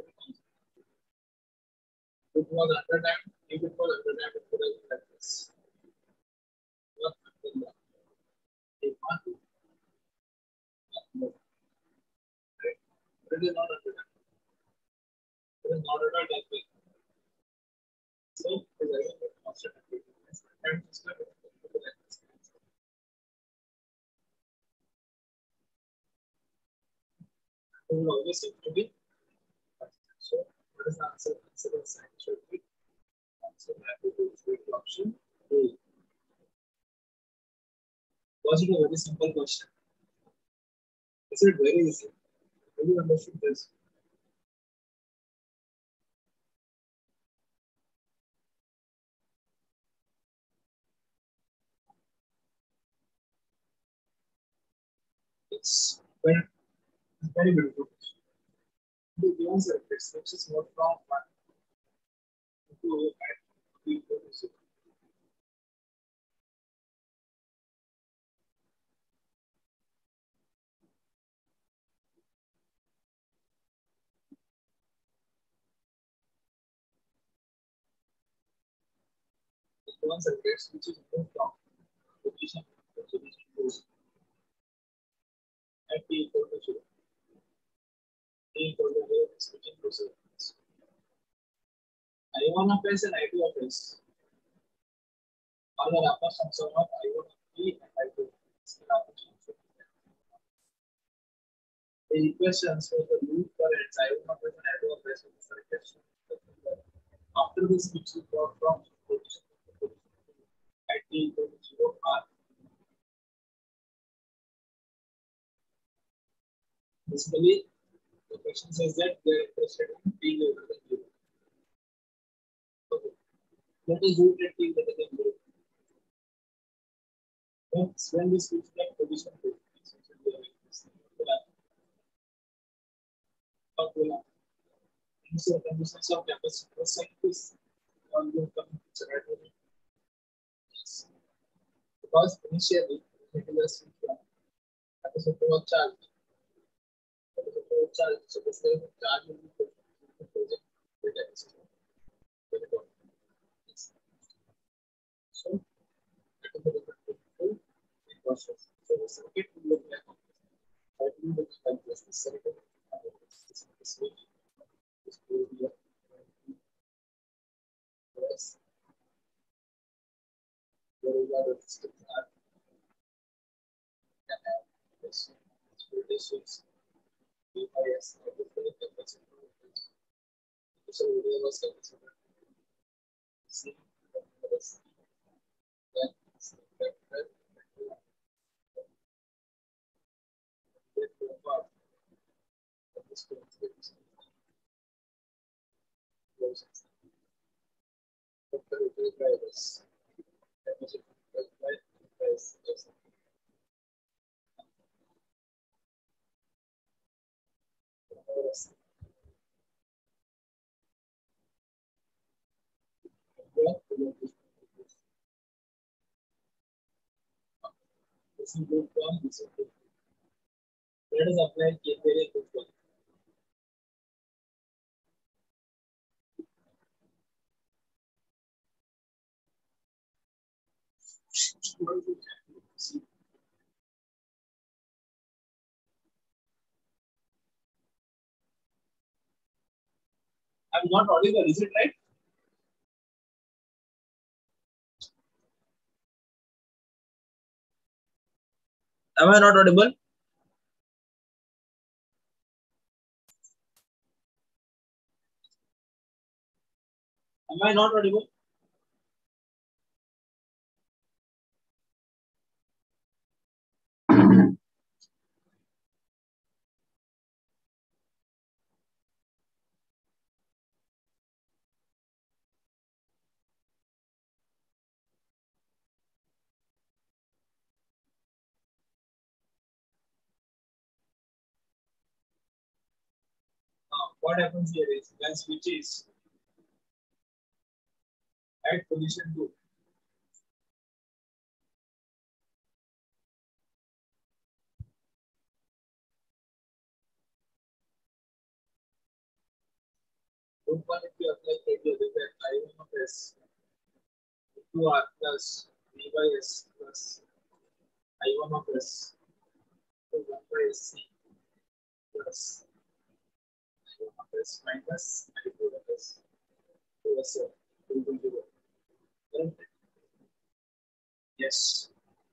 If it was underdamped, if it was underdamped, it would have been like this. Not until that. If not, no. Right? But it is not underdamped. It is not at all like this. So it is again a constant activity. And system is going to be like this. It will always seem to be. So what is the answer? Answer is sinusoidal. So that is the option A. Was it a very simple question? Is it very easy? Have you understood this? It's very, very beautiful. The given surface which is more from one to at the equal to zero. The given surface which is more from position to position two at t equal to zero. T equal to zero is switching to zero. I one of s and I two of s are the Laplace transform of I one of t and I two. The equations for the loop currents I one of s and I two of s will be circuits. After this, which will go from position to position at t equal to zero are basically the question says that they are interested in t greater than zero. Okay. Let us do it at t greater than zero. Next, when we switch back position to initial conditions of capacitor cycles on the coming picture right away. Because initially it is a switch from capacitor was charged. Capacitor was charged, so this is charge will be present with capacitor. So that is the different process. So the circuit will look like it will look like this. The circuit this switch this will be a yes. There is a resistance R and this this is B by S. So video was C then this is group one, this is group two. Let us apply K P A group one. I'm not audible, is it right? Am I not audible? Am I not audible? Now, what happens here is when switch is at position two, group one if you apply K P A, then I one of S two R plus B by S plus I one of S to one by S C plus I one of S minus I two of S to S L equal to zero. Yes.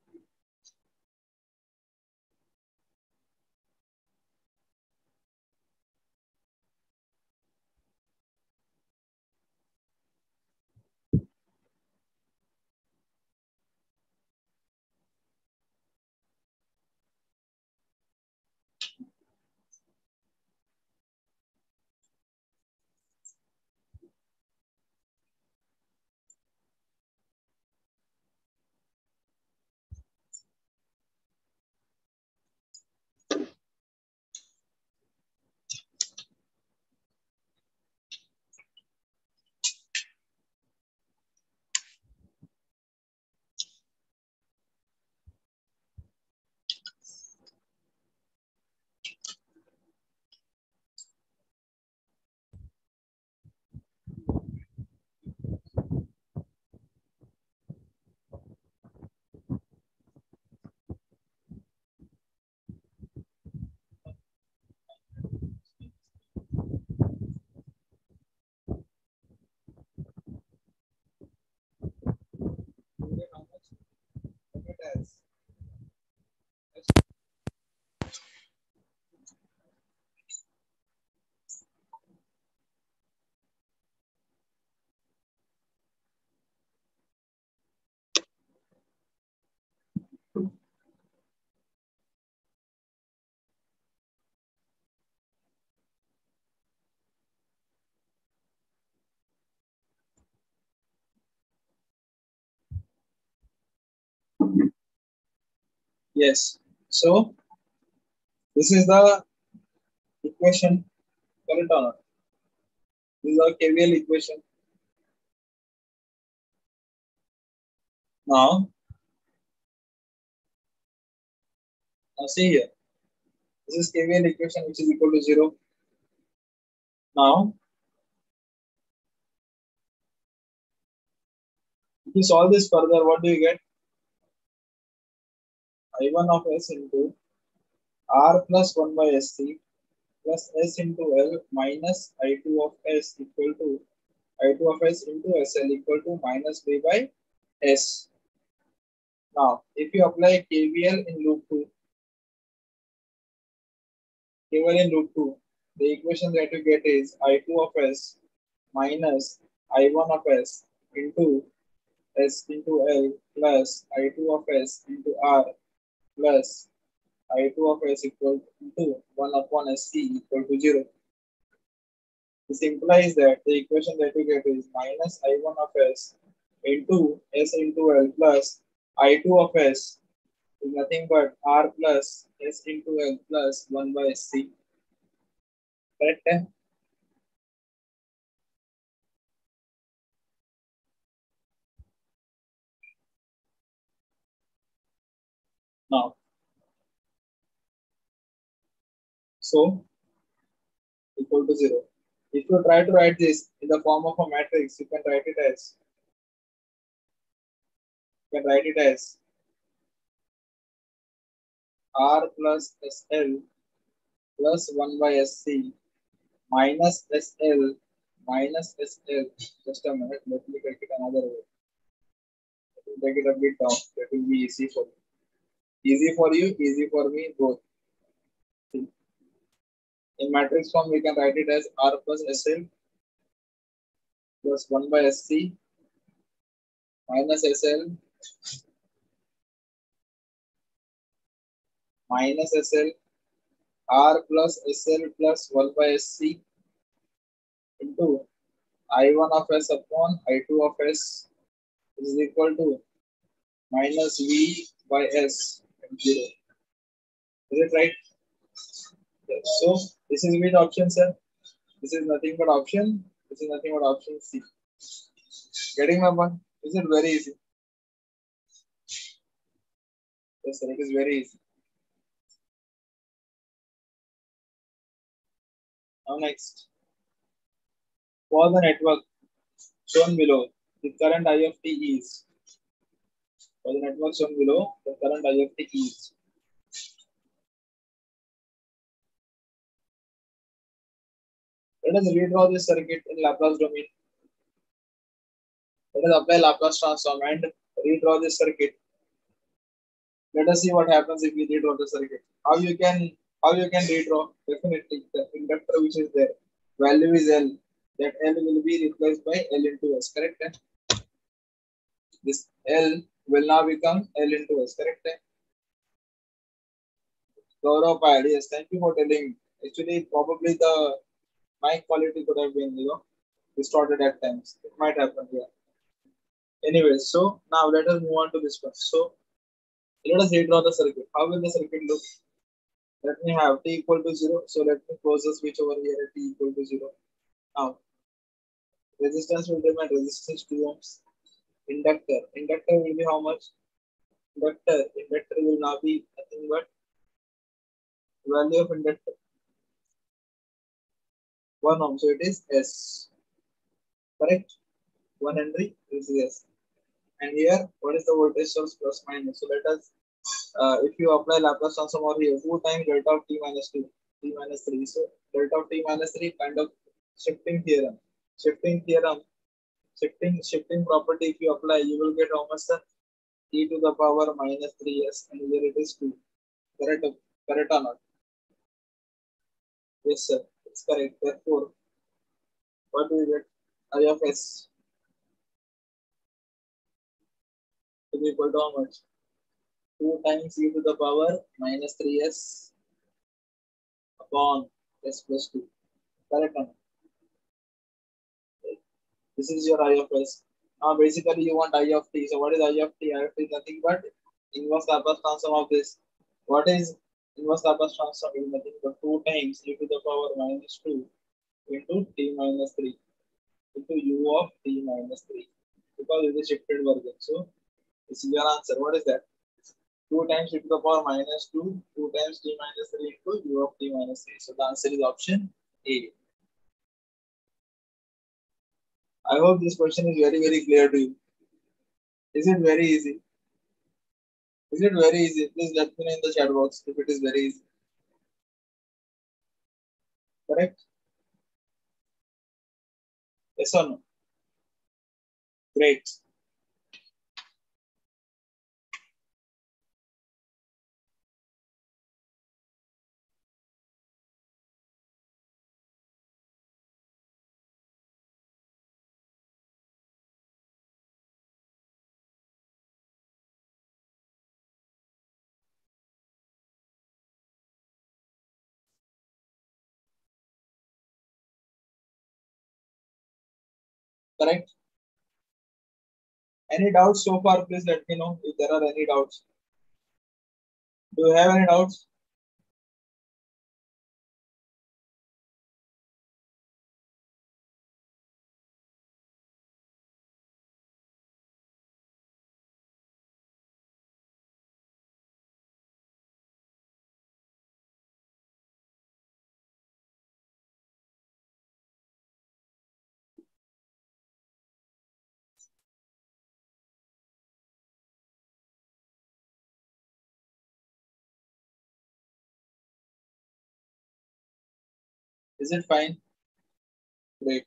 Yes. So this is the equation, correct or not? This is our K V L equation. Now, now see here. This is K V L equation which is equal to zero. Now, if you solve this further, what do you get? I one of S into R plus one by S C plus S into L minus I two of S equal to I two of S into S L equal to minus B by S. Now, if you apply K V L in loop two, Given in loop two, the equation that you get is I two of s minus I one of s into s into L plus I two of s into R plus I two of s equal to one upon sc equal to zero. This implies that the equation that you get is minus I one of s into s into L plus I two of s is nothing but R plus s into L plus one by sc. Correct? Now, so equal to zero. If you try to write this in the form of a matrix, you can write it as you can write it as R plus S L plus one by sc minus S L minus S L. Just a minute, let me take it another way. Let me take it a bit down. That will be easy for you. Easy for you, easy for me, both. In matrix form, we can write it as R plus S L plus one by sc minus S L minus S L R plus S L plus one by sc into I one of s upon I two of s is equal to minus V by S and zero. Is it right? Yes. So this is which option, sir? This is nothing but option. This is nothing but option C. Getting my point? Is it very easy? Yes, sir. It is very easy. Now next, for the network shown below, the current I of t is. For the network shown below, the current I of t is. Let us redraw this circuit in Laplace domain. Let us apply Laplace transform and redraw this circuit. Let us see what happens if we redraw the circuit. How you can how you can redraw? Definitely the inductor which is there, value is L. That L will be replaced by L into S. Correct? This L will now become L into S. Correct? Gaurav Payal, yes, thank you for telling me. Actually, probably the mic quality could have been, you know, distorted at times. It might happen, yeah. Anyway, so now let us move on to this one. So let us redraw the circuit. How will the circuit look? Let me have t equal to zero. So let me close the switch over here at t equal to zero. Now, resistance will remain resistance two ohms. Inductor. Inductor will be how much? Inductor. Inductor will now be nothing but value of inductor. one ohm. So it is S. Correct? one Henry is S. And here, what is the voltage source plus minus? So let us, uh, if you apply Laplace transform over here, two times delta of t minus two, t minus three. So delta of t minus three kind of shifting theorem. Shifting theorem, shifting shifting property. If you apply, you will get how much, sir? E to the power minus three s, and here it is two. Correct? Correct or not? Yes, sir. It's correct. Therefore, what do we get? I of s to be equal to how much? two times e to the power minus three s upon s plus two. Correct or not? This is your I of s. Now, basically, you want I of t. So, what is I of t? I of t is nothing but inverse Laplace transform of this. What is inverse Laplace transform? Is nothing but two times e to the power minus two into t minus three into u of t minus three, because it is shifted version. So, this is your answer. What is that? two times e to the power minus two, two times t minus three into u of t minus three. So, the answer is option A. I hope this question is very, very clear to you. Is it very easy? Is it very easy? Please let me know in the chat box if it is very easy. Correct? Yes or no? Great. Correct? Any doubts so far? Please let me know if there are any doubts. Do you have any doubts? Is it fine? Great.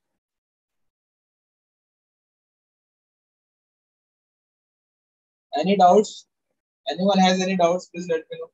Any doubts? Anyone has any doubts? Please let me know.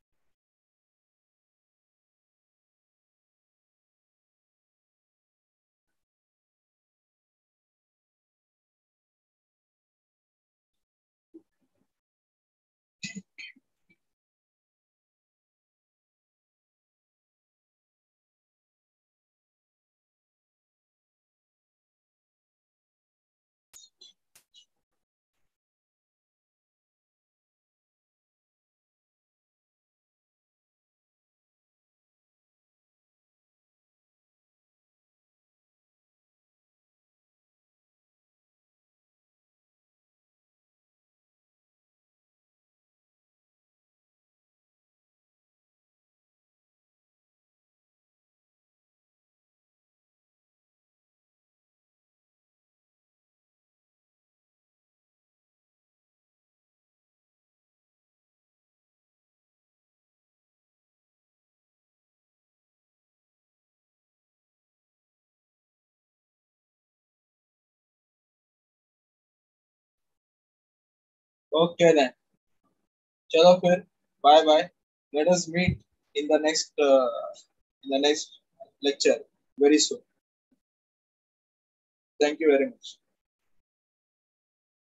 Okay then. Chalo फिर. Bye bye. Let us meet in the next uh, in the next lecture very soon. Thank you very much.